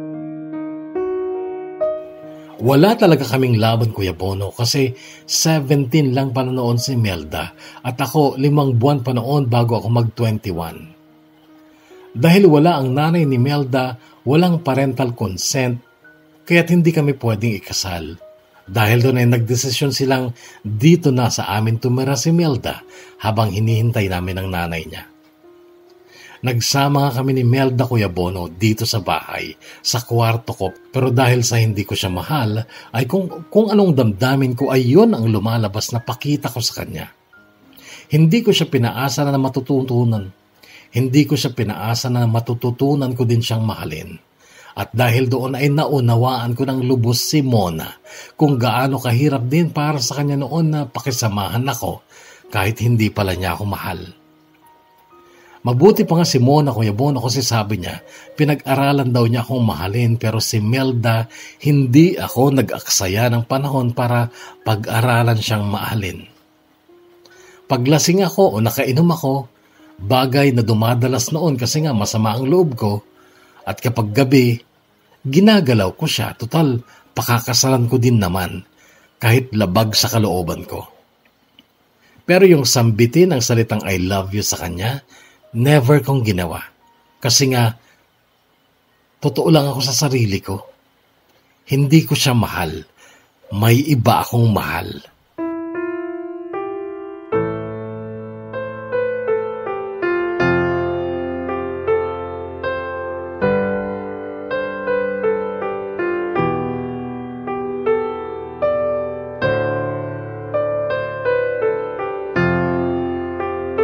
Wala talaga kaming laban, Kuya Bono, kasi seventeen lang pa noon si Melda at ako limang buwan pa noon bago ako mag twenty-one. Dahil wala ang nanay ni Melda, walang parental consent, kaya't hindi kami pwedeng ikasal. Dahil doon ay nagdesisyon silang dito na sa amin tumira si Melda habang hinihintay namin ang nanay niya. Nagsama nga kami ni Melda, Kuya Bono, dito sa bahay, sa kwarto ko, pero dahil sa hindi ko siya mahal, ay kung, kung anong damdamin ko ay yun ang lumalabas na pakita ko sa kanya. Hindi ko siya pinaasa na matututunan. Hindi ko siya pinaasa na matututunan ko din siyang mahalin. At dahil doon ay naunawaan ko ng lubos si Mona kung gaano kahirap din para sa kanya noon na pakisamahan ako kahit hindi pala niya ako mahal. Mabuti pa nga si Mona, Kuya Bono, kasi sabi niya, pinag-aralan daw niya akong mahalin pero si Melda, hindi ako nag-aksaya ng panahon para pag-aralan siyang mahalin. Paglasing ako o nakainom ako, bagay na dumadalas noon kasi nga masama ang loob ko at kapag gabi, ginagalaw ko siya. Total, pakakasalan ko din naman kahit labag sa kalooban ko. Pero yung sambitin ang salitang I love you sa kanya, never kong ginawa. Kasi nga, totoo lang ako sa sarili ko. Hindi ko siya mahal. May iba akong mahal.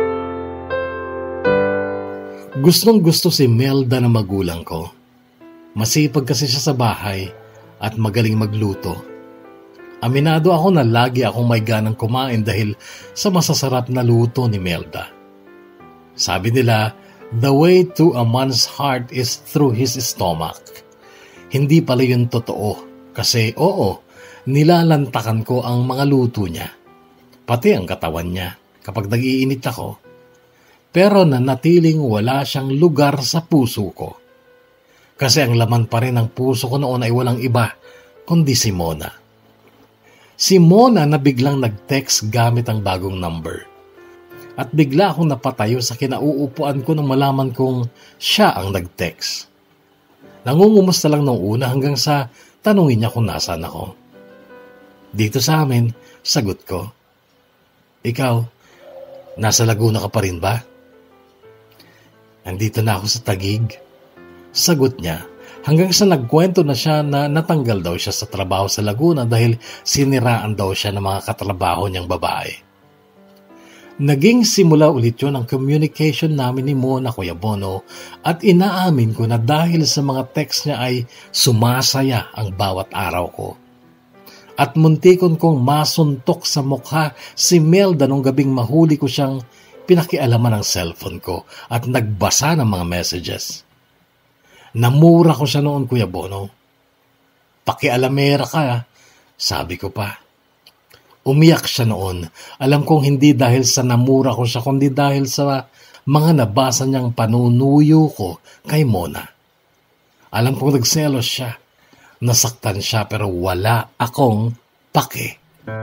Gustong gusto si Melda na magulang ko. Masipag kasi siya sa bahay at magaling magluto. Aminado ako na lagi akong may ganang kumain dahil sa masasarap na luto ni Melda. Sabi nila, the way to a man's heart is through his stomach. Hindi pala yun totoo kasi oo, nilalantakan ko ang mga luto niya. Pati ang katawan niya kapag nag-iinit ako. Pero nanatiling wala siyang lugar sa puso ko. Kasi ang laman pa rin ng puso ko noon ay walang iba kundi si Mona. Si Mona na biglang nag-text gamit ang bagong number. At bigla akong napatayo sa kinauupuan ko nang malaman kong siya ang nag-text. Nangungumusta lang nung una hanggang sa tanungin niya kung nasaan ako. Dito sa amin, sagot ko. Ikaw, nasa Laguna ka pa rin ba? Nandito na ako sa Taguig. Sagot niya hanggang sa nagkwento na siya na natanggal daw siya sa trabaho sa Laguna dahil siniraan daw siya ng mga katrabaho niyang babae. Naging simula ulit yun ang communication namin ni Mona, Kuya Bono, at inaamin ko na dahil sa mga text niya ay sumasaya ang bawat araw ko. At muntikon kong masuntok sa mukha si Melda nung gabing mahuli ko siyang pinakialaman ng cellphone ko at nagbasa ng mga messages. Namura ko siya noon, Kuya Bono. Pakialamera ka, sabi ko pa. Umiyak siya noon. Alam kong hindi dahil sa namura ko siya, kundi dahil sa mga nabasa niyang panunuyo ko kay Mona. Alam kong nagselos siya. Nasaktan siya pero wala akong pake.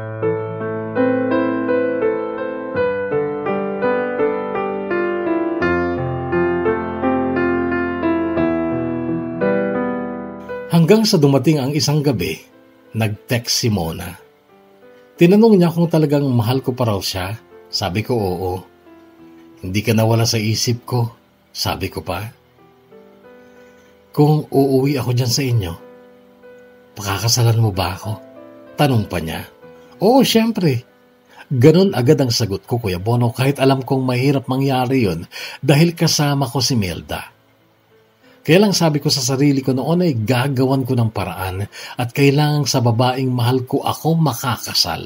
Hanggang sa dumating ang isang gabi, nag-text si Mona. Tinanong niya kung talagang mahal ko pa raw siya. Sabi ko oo. Hindi ka nawala sa isip ko. Sabi ko pa. Kung uuwi ako dyan sa inyo, pakakasalan mo ba ako? Tanong pa niya. Oo, syempre. Ganon agad ang sagot ko, Kuya Bono, kahit alam kong mahirap mangyari yun dahil kasama ko si Melda. Kaya lang sabi ko sa sarili ko noon ay gagawan ko ng paraan at kailangan sa babaeng mahal ko ako makakasal.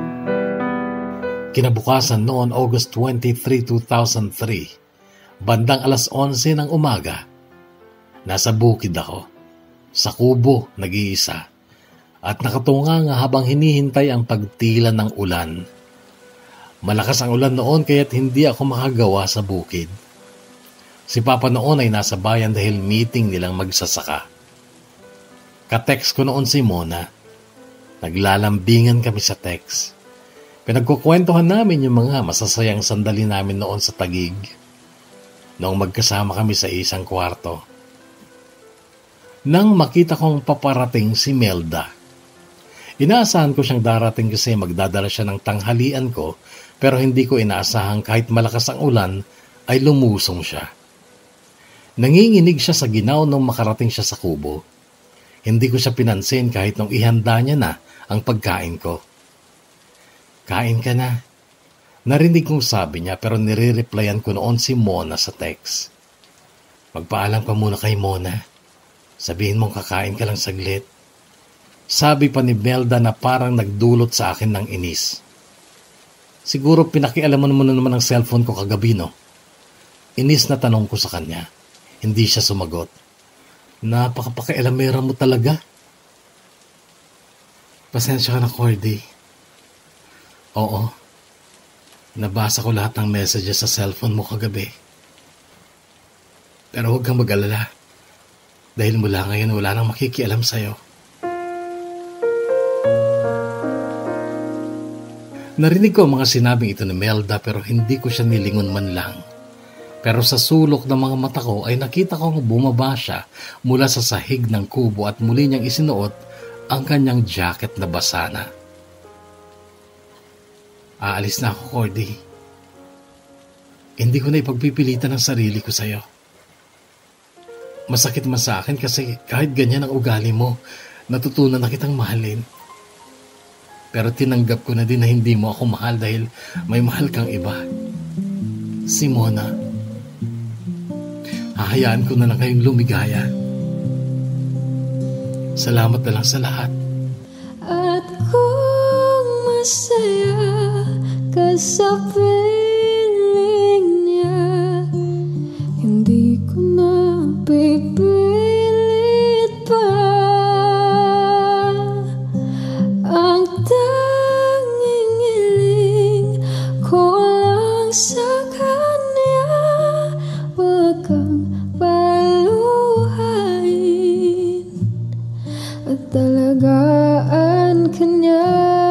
Kinabukasan noon, August twenty-third, two thousand three, bandang alas onse ng umaga, nasa bukid ako, sa kubo, nag-iisa, at nakatunga nga habang hinihintay ang pagtila ng ulan. Malakas ang ulan noon kaya't hindi ako makagawa sa bukid. Si Papa noon ay nasa bayan dahil meeting nilang magsasaka. Ka-text ko noon si Mona. Naglalambingan kami sa text. Pinagkukwentuhan namin yung mga masasayang sandali namin noon sa Taguig. Noong magkasama kami sa isang kwarto. Nang makita kong paparating si Melda. Inaasahan ko siyang darating kasi magdadala siya ng tanghalian ko pero hindi ko inaasahan kahit malakas ang ulan ay lumusong siya. Nanginginig siya sa ginaw nung makarating siya sa kubo. Hindi ko siya pinansin kahit nung ihanda niya na ang pagkain ko. Kain ka na. Narinig kong sabi niya pero nire-replyan ko noon si Mona sa text. Magpaalam ka muna kay Mona. Sabihin mong kakain ka lang saglit. Sabi pa ni Melda na parang nagdulot sa akin ng inis. Siguro pinakialaman mo na naman ang cellphone ko kagabi, no? Inis na tanong ko sa kanya. Hindi siya sumagot. Napakapakialamera mo talaga. Pasensya ka na, Cordy. Oo. Nabasa ko lahat ng messages sa cellphone mo kagabi. Pero huwag kang mag-alala. Dahil mula ngayon wala nang makikialam sa'yo. Narinig ko ang mga sinabing ito ni Melda pero hindi ko siya nilingon man lang. Pero sa sulok ng mga mata ko ay nakita kong bumaba siya mula sa sahig ng kubo at muli niyang isinuot ang kanyang jacket na basa na. Aalis na ako, Cordy. Hindi ko na ipagpipilitan ang sarili ko sa'yo. Masakit man sa akin kasi kahit ganyan ang ugali mo, natutunan na kitang mahalin. Pero tinanggap ko na din na hindi mo ako mahal dahil may mahal kang iba. Si Mona. Hahayaan ko na lang kayong lumigaya. Salamat na lang sa lahat. At kung masaya ka sa piling niya, hindi ko na pipilit pa. Ang tanging hiling ko lang sa kanya, huwag kang paluhain at talagaan ka niya.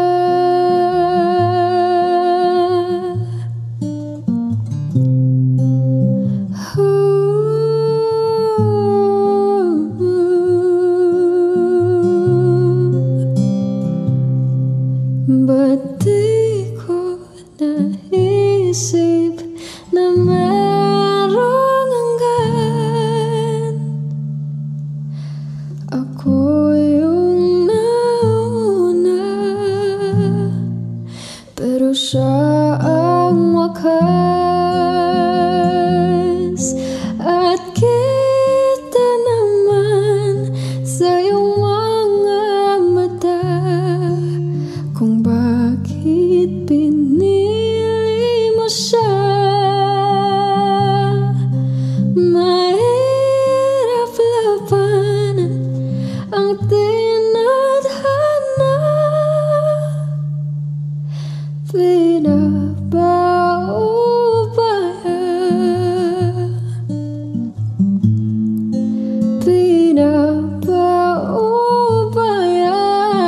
Ba't di ko naisip na merong hanggan? Ako yung nauna, pero siya ang wakas. At kita naman sa iyong mga mata kung bakit pinili mo siya. Mahirap labanan ang tinadhana, pinapaubaya, pinapaubaya,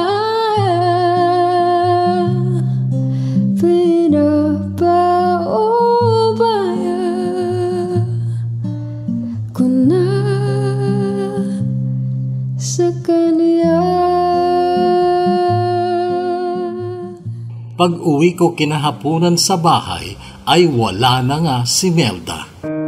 pinapaubaya ko na sa kanya. Pag uwi ko kinahaponan sa bahay ay wala na nga si Melda.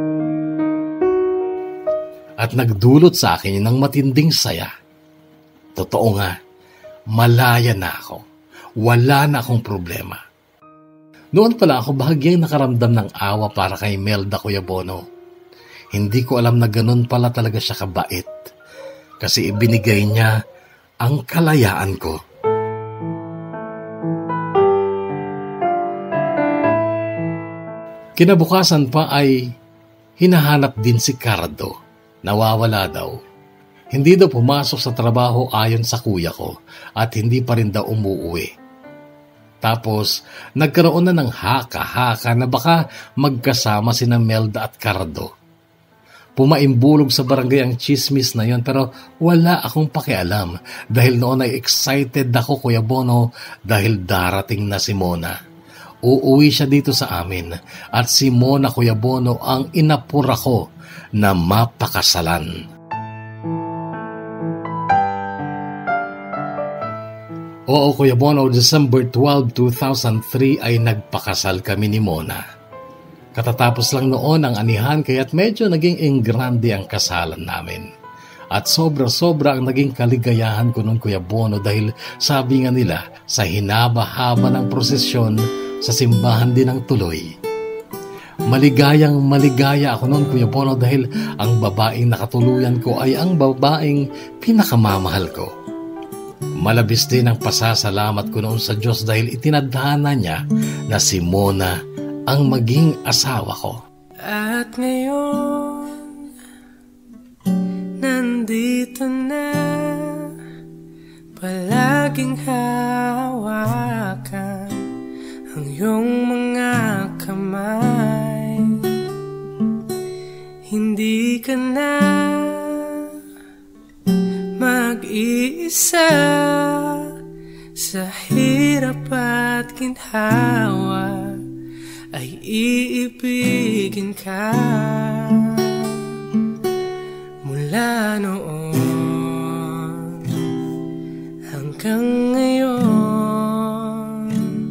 At nagdulot sa akin ng matinding saya. Totoo nga, malaya na ako. Wala na akong problema. Noon pala ako bahagyang nakaramdam ng awa para kay Melda, Kuya Bono. Hindi ko alam na ganun pala talaga siya kabait. Kasi ibinigay niya ang kalayaan ko. Kinabukasan pa ay hinahanap din si Cardo. Nawawala daw. Hindi daw pumasok sa trabaho ayon sa kuya ko at hindi pa rin daw umuuwi. Tapos nagkaroon na ng haka-haka na baka magkasama sina Melda at Cardo. Pumaimbulog sa barangay ang chismis na yon pero wala akong pakialam dahil noon ay excited ako, Kuya Bono, dahil darating na si Mona. Uuwi siya dito sa amin at si Mona, Kuya Bono, ang inapura ko na mapakasalan. Oo, Kuya Bono, December twelfth, two thousand three ay nagpakasal kami ni Mona. Katatapos lang noon ang anihan kaya't medyo naging engrande ang kasalan namin. At sobra-sobra ang naging kaligayahan ko noon, Kuya Bono, dahil sabi nga nila sa hinaba-haba ng prosesyon sa simbahan din ang tuloy. Maligayang maligaya ako noon, Kuya Bono, dahil ang babaeng nakatuluyan ko ay ang babaeng pinakamamahal ko. Malabis din ang pasasalamat ko noon sa Diyos dahil itinadhana niya na si Mona ang maging asawa ko. At ngayon, nandito na, palaging hawakan ang iyong mga kamay. Hindi ka na mag-iisa sa hirap at ginhawa, ay iibigin ka. Mula noon hanggang ngayon,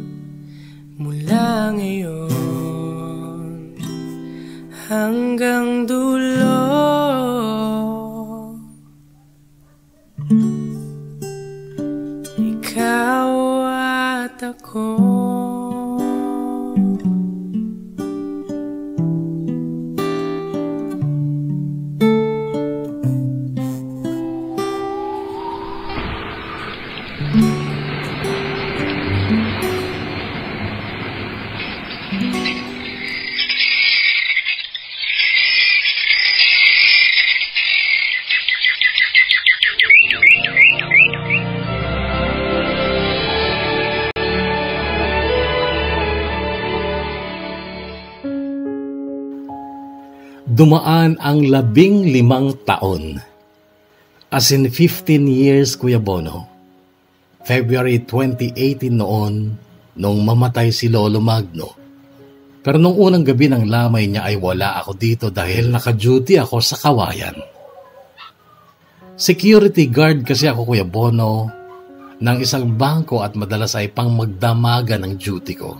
mula ngayon hanggang dulo, ikaw at ako. Dumaan ang labing limang taon. As in fifteen years, Kuya Bono. February twenty eighteen noon, nung mamatay si Lolo Magno. Pero nung unang gabi ng lamay niya ay wala ako dito dahil naka-duty ako sa Kawayan. Security guard kasi ako, Kuya Bono, ng isang bangko at madalas ay pang magdamaga ng duty ko.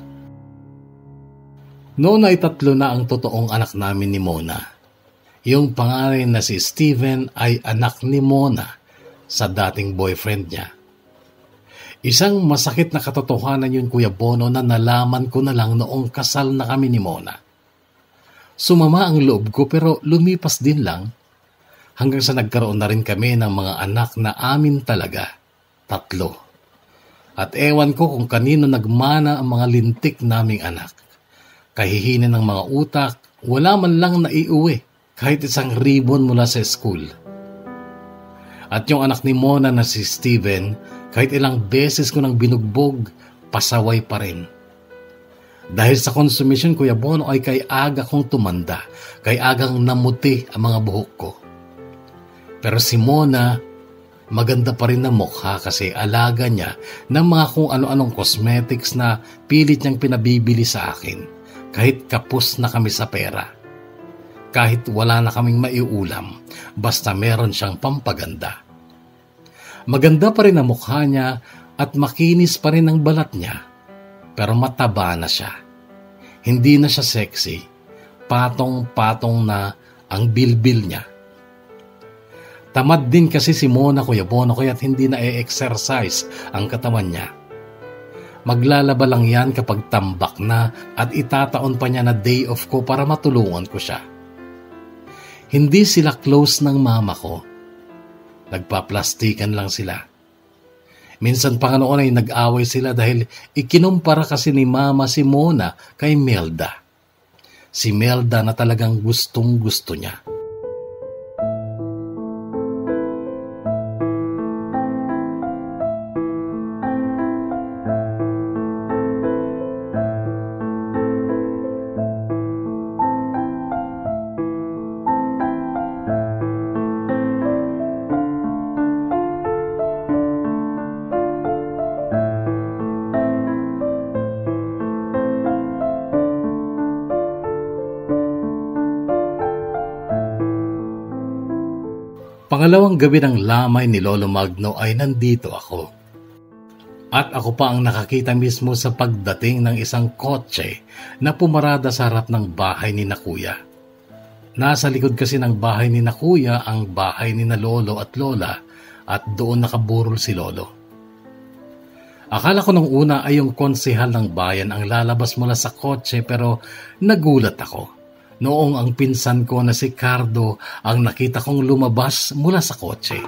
Noon ay tatlo na ang totoong anak namin ni Mona. Yung pangalan na si Steven ay anak ni Mona sa dating boyfriend niya. Isang masakit na katotohanan yun, Kuya Bono, na nalaman ko na lang noong kasal na kami ni Mona. Sumama ang loob ko pero lumipas din lang hanggang sa nagkaroon na rin kami ng mga anak na amin talaga, tatlo. At ewan ko kung kanino nagmana ang mga lintik naming anak. Kahihinin ng mga utak, wala man lang naiuwi kahit isang ribbon mula sa school. At yung anak ni Mona na si Steven, kahit ilang beses ko nang binugbog, pasaway pa rin. Dahil sa consumption, Kuya Bono, ay kay aga kong tumanda, kay agang namuti ang mga buhok ko. Pero si Mona, maganda pa rin na mukha kasi alaga niya ng mga kung ano-anong cosmetics na pilit niyang pinabibili sa akin. Kahit kapos na kami sa pera. Kahit wala na kaming maiulam, basta meron siyang pampaganda. Maganda pa rin ang mukha niya at makinis pa rin ang balat niya. Pero mataba na siya. Hindi na siya sexy. Patong-patong na ang bilbil niya. Tamad din kasi si Mona, Kuya Bono, kaya't hindi na e-exercise ang katawan niya. Maglalaba lang yan kapag tambak na at itataon pa niya na day off ko para matulungan ko siya. Hindi sila close ng mama ko. Nagpaplastikan lang sila. Minsan pa nga noon ay nag-away sila dahil ikinumpara kasi ni mama si Mona kay Melda. Si Melda na talagang gustong gusto niya. Pangalawang gabi ng lamay ni Lolo Magno ay nandito ako. At ako pa ang nakakita mismo sa pagdating ng isang kotse na pumarada sa harap ng bahay ni na Kuya. Nasa likod kasi ng bahay ni na Kuya ang bahay ni na Lolo at Lola at doon nakaburol si Lolo. Akala ko nung una ay yung konsehal ng bayan ang lalabas mula sa kotse pero nagulat ako. Noong ang pinsan ko na si Cardo ang nakita kong lumabas mula sa kotse.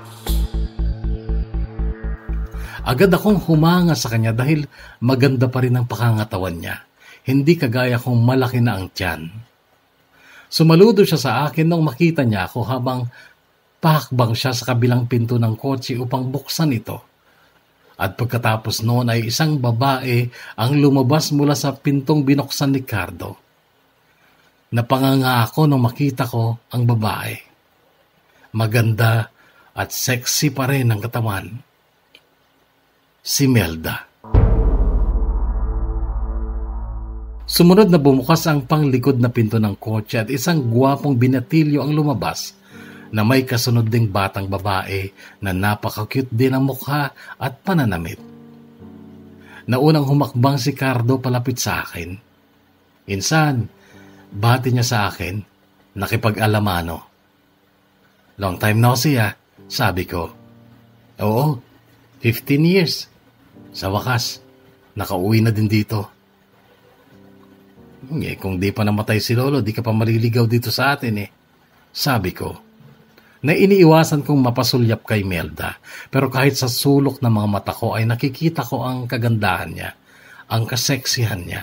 Agad akong humanga sa kanya dahil maganda pa rin ang pakangatawan niya. Hindi kagaya kong malaki na ang tiyan. Sumaludo siya sa akin nung makita niya ako habang pahakbang siya sa kabilang pinto ng kotse upang buksan ito. At pagkatapos noon ay isang babae ang lumabas mula sa pintong binuksan ni Cardo. Napanganga ako nung makita ko ang babae. Maganda at sexy pa rin ang katawan. Si Melda. Sumunod na bumukas ang panglikod na pinto ng kotse at isang gwapong binatilyo ang lumabas na may kasunod ding batang babae na napaka-cute din ang mukha at pananamit. Naunang humakbang si Cardo palapit sa akin. Insan, bati niya sa akin, nakipag-alamano. Long time no see ah, sabi ko. Oo, fifteen years. Sa wakas, nakauwi na din dito. Eh, kung di pa namatay si Lolo, di ka pa maliligaw dito sa atin eh. Sabi ko, na iniiwasan kong mapasulyap kay Melda, pero kahit sa sulok ng mga mata ko ay nakikita ko ang kagandahan niya, ang kaseksihan niya.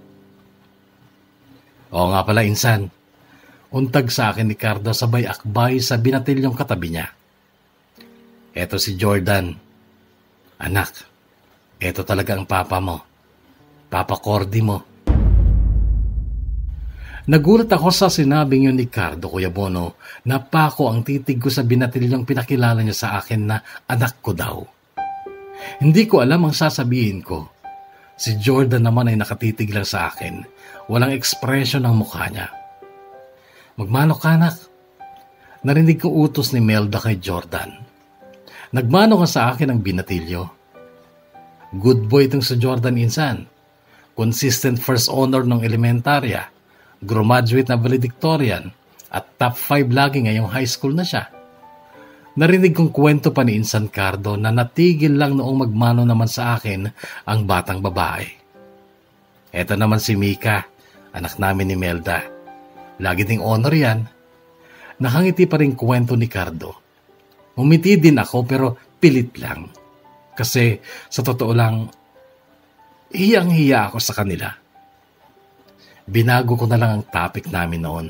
Oo nga pala, insan. Untag sa akin ni Cardo sabay akbay sa binatilyong katabi niya. Eto si Jordan. Anak, eto talaga ang papa mo. Papa Cordy mo. Nagulat ako sa sinabing yun ni Cardo, Kuya Bono, na pako ang titig ko sa binatilyong pinakilala niya sa akin na anak ko daw. Hindi ko alam ang sasabihin ko. Si Jordan naman ay nakatitig lang sa akin. Walang ekspresyon ng mukha niya. Magmano ka, anak? Narinig ko utos ni Melda kay Jordan. Nagmano ka sa akin ang binatilyo. Good boy itong si Jordan insan. Consistent first honor ng elementarya, graduate na valedictorian, at top five lagi ngayong high school na siya. Narinig kong kwento pa ni Insan Cardo na natigil lang noong magmano naman sa akin ang batang babae. Eto naman si Mika, anak namin ni Melda. Lagi ding honor yan. Nakangiti pa rin kwento ni Cardo. Umiti din ako pero pilit lang. Kasi sa totoo lang, hiyang-hiya ako sa kanila. Binago ko na lang ang topic namin noon.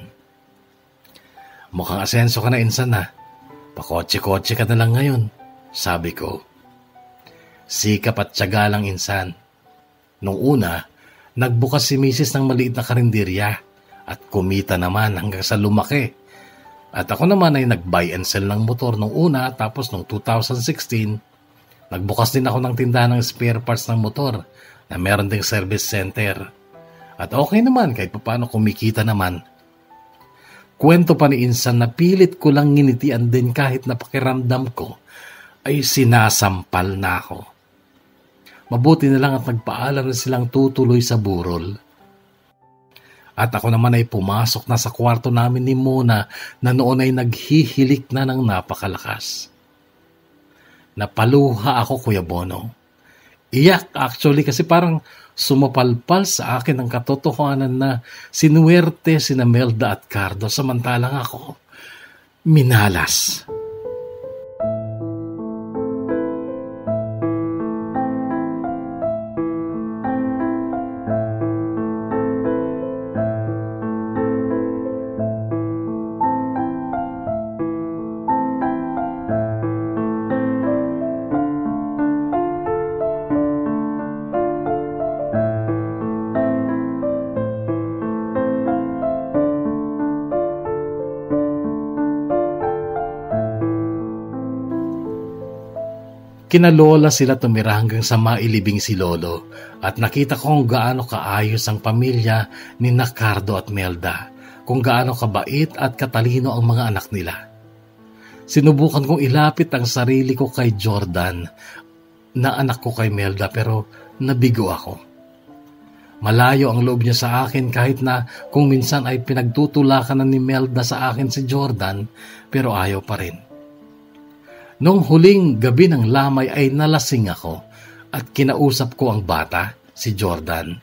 Mukhang asenso ka na, Insan, ha? Pakotse-kotse ka na lang ngayon, sabi ko. Sikap at tiyaga lang, Insan. Nung una, nagbukas si Misis ng maliit na karinderya at kumita naman hanggang sa lumaki. At ako naman ay nag-buy and sell ng motor nung una, tapos nung two thousand sixteen, nagbukas din ako ng tindahan ng spare parts ng motor na meron ding service center. At okay naman kahit paano kumikita naman. Kwento pa ni Insan na pilit ko lang nginitian din kahit napakiramdam ko ay sinasampal na ako. Mabuti na lang at nagpaalam na silang tutuloy sa burol. At ako naman ay pumasok na sa kwarto namin ni Mona na noon ay naghihilik na ng napakalakas. Napaluha ako, Kuya Bono. Iyak actually kasi parang sumapalpal sa akin ang katotohanan na sinuwerte sina Melda at Cardo samantalang ako minalas. Kinalola sila tumira hanggang sa mailibing si Lolo at nakita ko kung gaano kaayos ang pamilya ni Cardo at Melda, kung gaano kabait at katalino ang mga anak nila. Sinubukan kong ilapit ang sarili ko kay Jordan na anak ko kay Melda pero nabigo ako. Malayo ang loob niya sa akin kahit na kung minsan ay pinagtutulakan na ni Melda sa akin si Jordan pero ayaw pa rin. Nung huling gabi ng lamay ay nalasing ako at kinausap ko ang bata, si Jordan.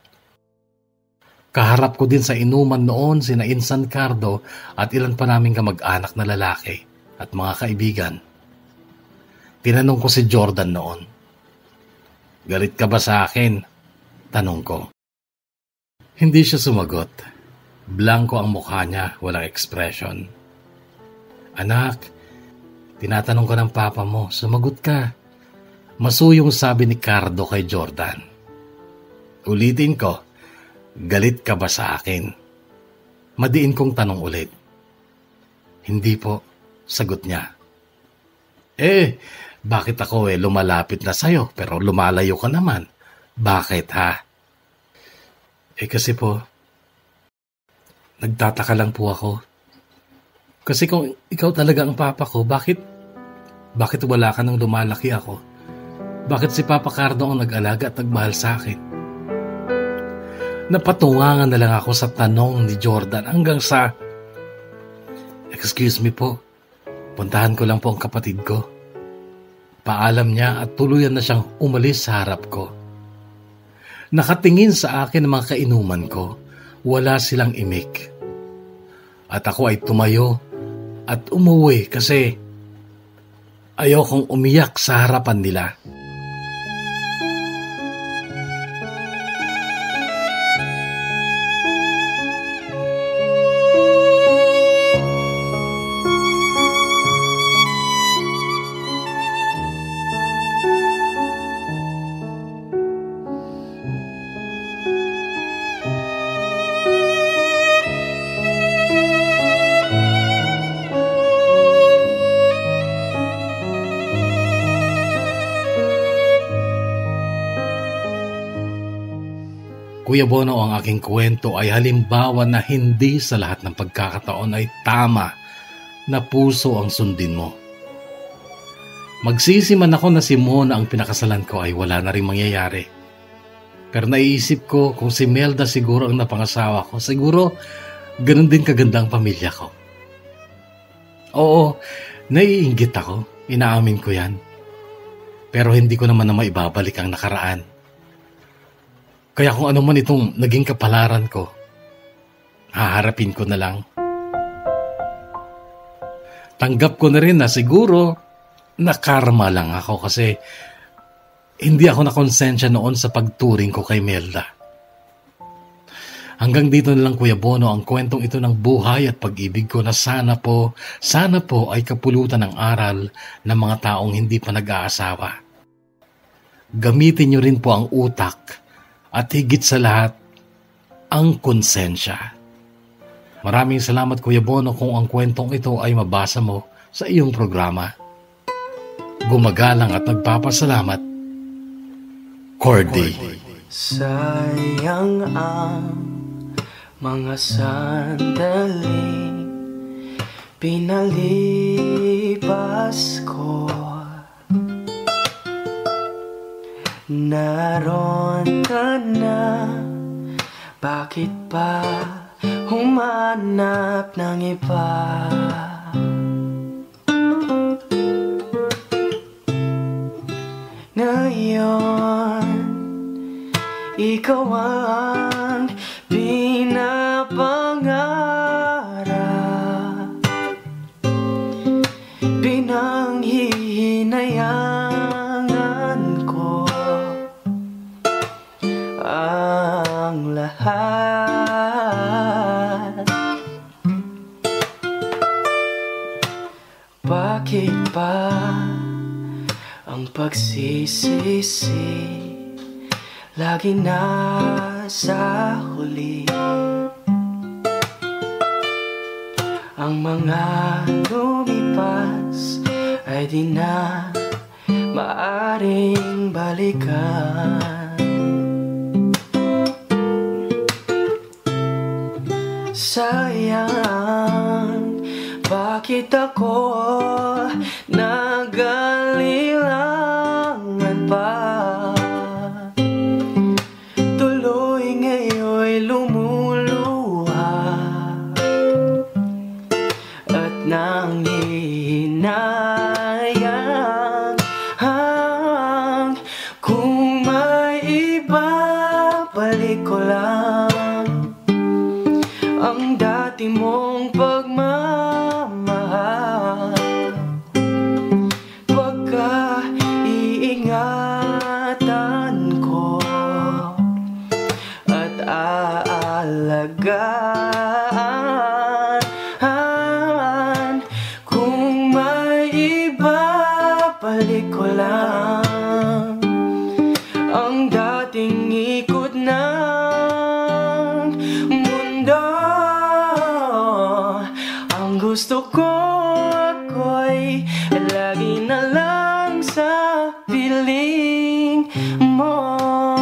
Kaharap ko din sa inuman noon sina Insan Cardo at ilan pa naming kamag-anak na lalaki at mga kaibigan. Tinanong ko si Jordan noon. Galit ka ba sa akin? Tanong ko. Hindi siya sumagot. Blanko ang mukha niya, walang ekspresyon. Anak, tinatanong ka ng papa mo, sumagot ka. Masuyong sabi ni Cardo kay Jordan. Ulitin ko, galit ka ba sa akin? Madiin kong tanong ulit. Hindi po, sagot niya. Eh, bakit ako eh lumalapit na sa'yo pero lumalayo ka naman? Bakit ha? Eh kasi po, nagtataka lang po ako. Kasi kung ikaw talaga ang papa ko, bakit, bakit wala ka nang lumalaki ako? Bakit si Papa Cardo ang nag-alaga at nagmahal sa akin? Napatungangan na lang ako sa tanong ni Jordan hanggang sa, excuse me po, puntahan ko lang po ang kapatid ko. Paalam niya at tuluyan na siyang umalis sa harap ko. Nakatingin sa akin ang mga kainuman ko, wala silang imik. At ako ay tumayo at umuwi kasi ayokong umiyak sa harapan nila. Kuya Bono, ang aking kwento ay halimbawa na hindi sa lahat ng pagkakataon ay tama na puso ang sundin mo. Magsisi man ako na si Mona ang pinakasalan ko ay wala na rin mangyayari. Pero naiisip ko kung si Melda siguro ang napangasawa ko, siguro ganun din kaganda ang pamilya ko. Oo, naiinggit ako, inaamin ko yan. Pero hindi ko naman na maibabalik ang nakaraan. Kaya kung ano man itong naging kapalaran ko, haharapin ko na lang. Tanggap ko na rin na siguro nakarma lang ako kasi hindi ako nakonsensya noon sa pagturing ko kay Melda. Hanggang dito na lang, Kuya Bono, ang kwentong ito ng buhay at pag-ibig ko na sana po, sana po ay kapulutan ng aral ng mga taong hindi pa nag-aasawa. Gamitin niyo rin po ang utak at higit sa lahat, ang konsensya. Maraming salamat, Kuya Bono, kung ang kwentong ito ay mabasa mo sa iyong programa. Gumagalang at nagpapasalamat, Cordy. Sayang ang mga sandali pinalipas ko. Naroon ka na, bakit pa humanap ng iba? Ngayon, ikaw ang pinapangarap, pinanghihinayangan ko ang lahat. Bakit ba ang pagsisisi lagi nasa huli? Ang mga lumipas ay di na maaring balikan. Sayang, bakit ako nag-alilangan pa? Tuloy ngayon'y lumuluha at nanghihinayang hang kung may ibabalik ko lang ang dati mong pagmamahal. Pagka iingatan ko at aalagaan kung may ibabalik ko lang ang dating ikot ng mundo. Ang gusto ko ako'y lagi na lang sa piling mo.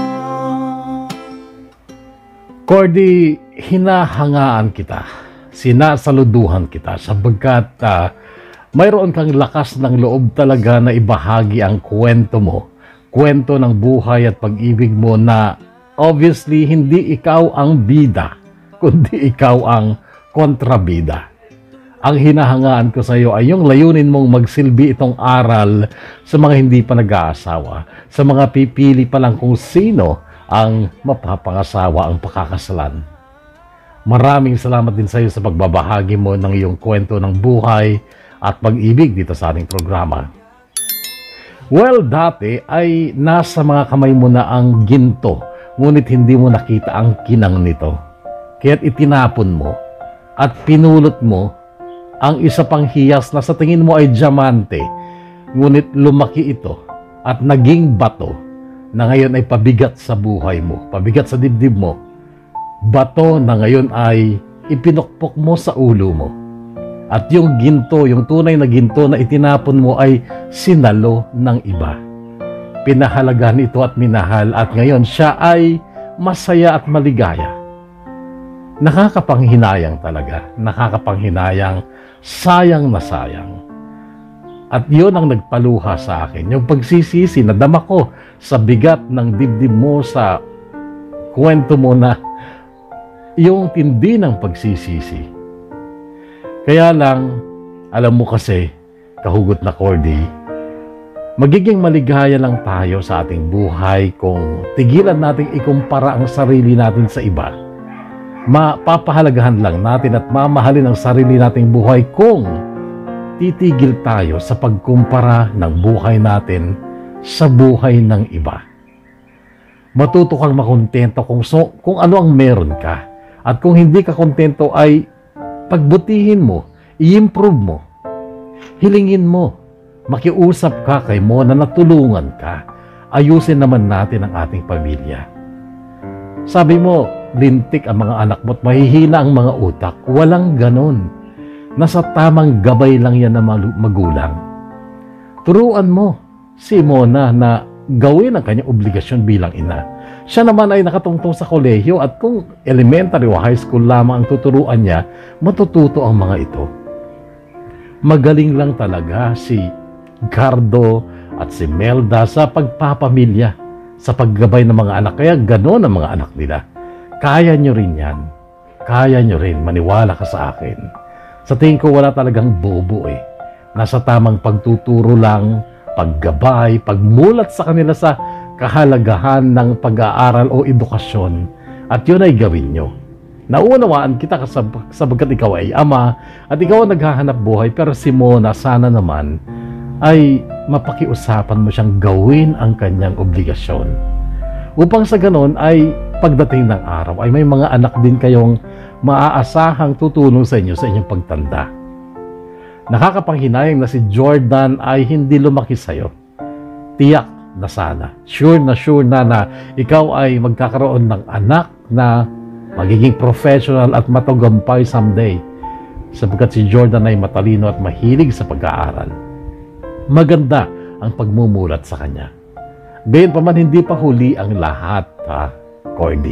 Cordy, hinahangaan kita, sinasaluduhan kita sabagkat uh, mayroon kang lakas ng loob talaga na ibahagi ang kwento mo, kwento ng buhay at pag-ibig mo na obviously hindi ikaw ang bida, kundi ikaw ang kontrabida. Ang hinahangaan ko sa iyo ay yung layunin mong magsilbi itong aral sa mga hindi pa nag-aasawa, sa mga pipili pa lang kung sino ang mapapangasawa ang pakakasalan. Maraming salamat din sa iyo sa pagbabahagi mo ng iyong kwento ng buhay at pag-ibig dito sa ating programa. Well, dati ay nasa mga kamay mo na ang ginto, ngunit hindi mo nakita ang kinang nito. Kaya't itinapon mo at pinulot mo ang isa pang hiyas na sa tingin mo ay diamante, ngunit lumaki ito at naging bato na ngayon ay pabigat sa buhay mo, pabigat sa dibdib mo. Bato na ngayon ay ipinukpok mo sa ulo mo. At yung ginto, yung tunay na ginto na itinapon mo ay sinalo ng iba. Pinahalagan ito at minahal at ngayon siya ay masaya at maligaya. Nakakapanghinayang talaga, nakakapanghinayang, sayang na sayang. At yun ang nagpaluha sa akin, yung pagsisisi na dama ko sa bigat ng dibdib mo, sa kwento mo na yung tindi ng pagsisisi. Kaya lang, alam mo kasi, kahugot na Cordy, magiging maligaya lang tayo sa ating buhay kung tigilan nating ikumpara ang sarili natin sa iba. Mapapahalagahan lang natin at mamahalin ang sarili nating buhay kung titigil tayo sa pagkumpara ng buhay natin sa buhay ng iba. Matuto kang makontento kung, so, kung ano ang meron ka. At kung hindi ka kontento ay pagbutihin mo, i-improve mo, hilingin mo, makiusap ka kay mo na natulungan ka. Ayusin naman natin ang ating pamilya. Sabi mo, lintik ang mga anak mo at mahihina ang mga utak. Walang ganon. Nasa tamang gabay lang yan na magulang. Turuan mo si Mona na gawin ang kanyang obligasyon bilang ina. Siya naman ay nakatungtong sa kolehiyo at kung elementary o high school lamang ang tuturuan niya, matututo ang mga ito. Magaling lang talaga si Gardo at si Melda sa pagpapamilya, sa paggabay ng mga anak. Kaya gano'n ang mga anak nila. Kaya nyo rin yan. Kaya nyo rin. Maniwala ka sa akin. Sa tingin ko wala talagang bobo eh. Nasa tamang pagtuturo lang, paggabay, pagmulat sa kanila sa kahalagahan ng pag-aaral o edukasyon. At yun ay gawin nyo. Naunawaan kita kasab- sabagkat ikaw ay ama at ikaw ang naghahanap buhay, pero si Mona sana naman ay mapakiusapan mo siyang gawin ang kanyang obligasyon. Upang sa ganon ay pagdating ng araw ay may mga anak din kayong maaasahang tutulong sa inyo sa inyong pagtanda. Nakakapanghinayang na si Jordan ay hindi lumaki sa'yo. Tiyak na sana, sure na sure na na ikaw ay magkakaroon ng anak na magiging professional at matagumpay someday, sapagkat si Jordan ay matalino at mahilig sa pag-aaral. Maganda ang pagmumulat sa kanya. Gayon pa man, hindi pa huli ang lahat, ha, Cordy.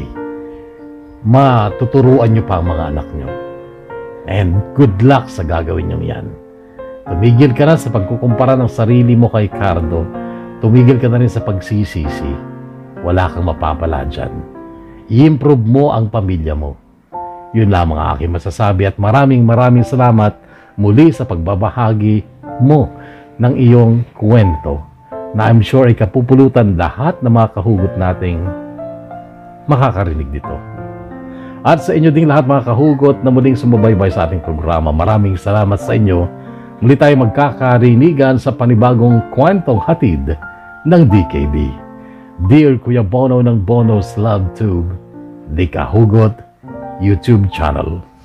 Matuturuan nyo pa ang mga anak nyo. And good luck sa gagawin nyo yan. Tumigil ka na sa pagkukumpara ng sarili mo kay Cardo. Tumigil ka na rin sa pagsisisi. Wala kang mapapala dyan. I-improve mo ang pamilya mo. Yun lamang ang aking masasabi at maraming maraming salamat muli sa pagbabahagi mo ng iyong kwento na I'm sure ay kapupulutan lahat ng mga kahugot nating makakarinig dito. At sa inyo ding lahat mga kahugot na muling sumubaybay sa ating programa, maraming salamat sa inyo. Muli tayo magkakarinigan sa panibagong kwentong hatid ng D K B. Dear Kuya Bono ng Bono's Love Tube, Di Kahugot YouTube channel.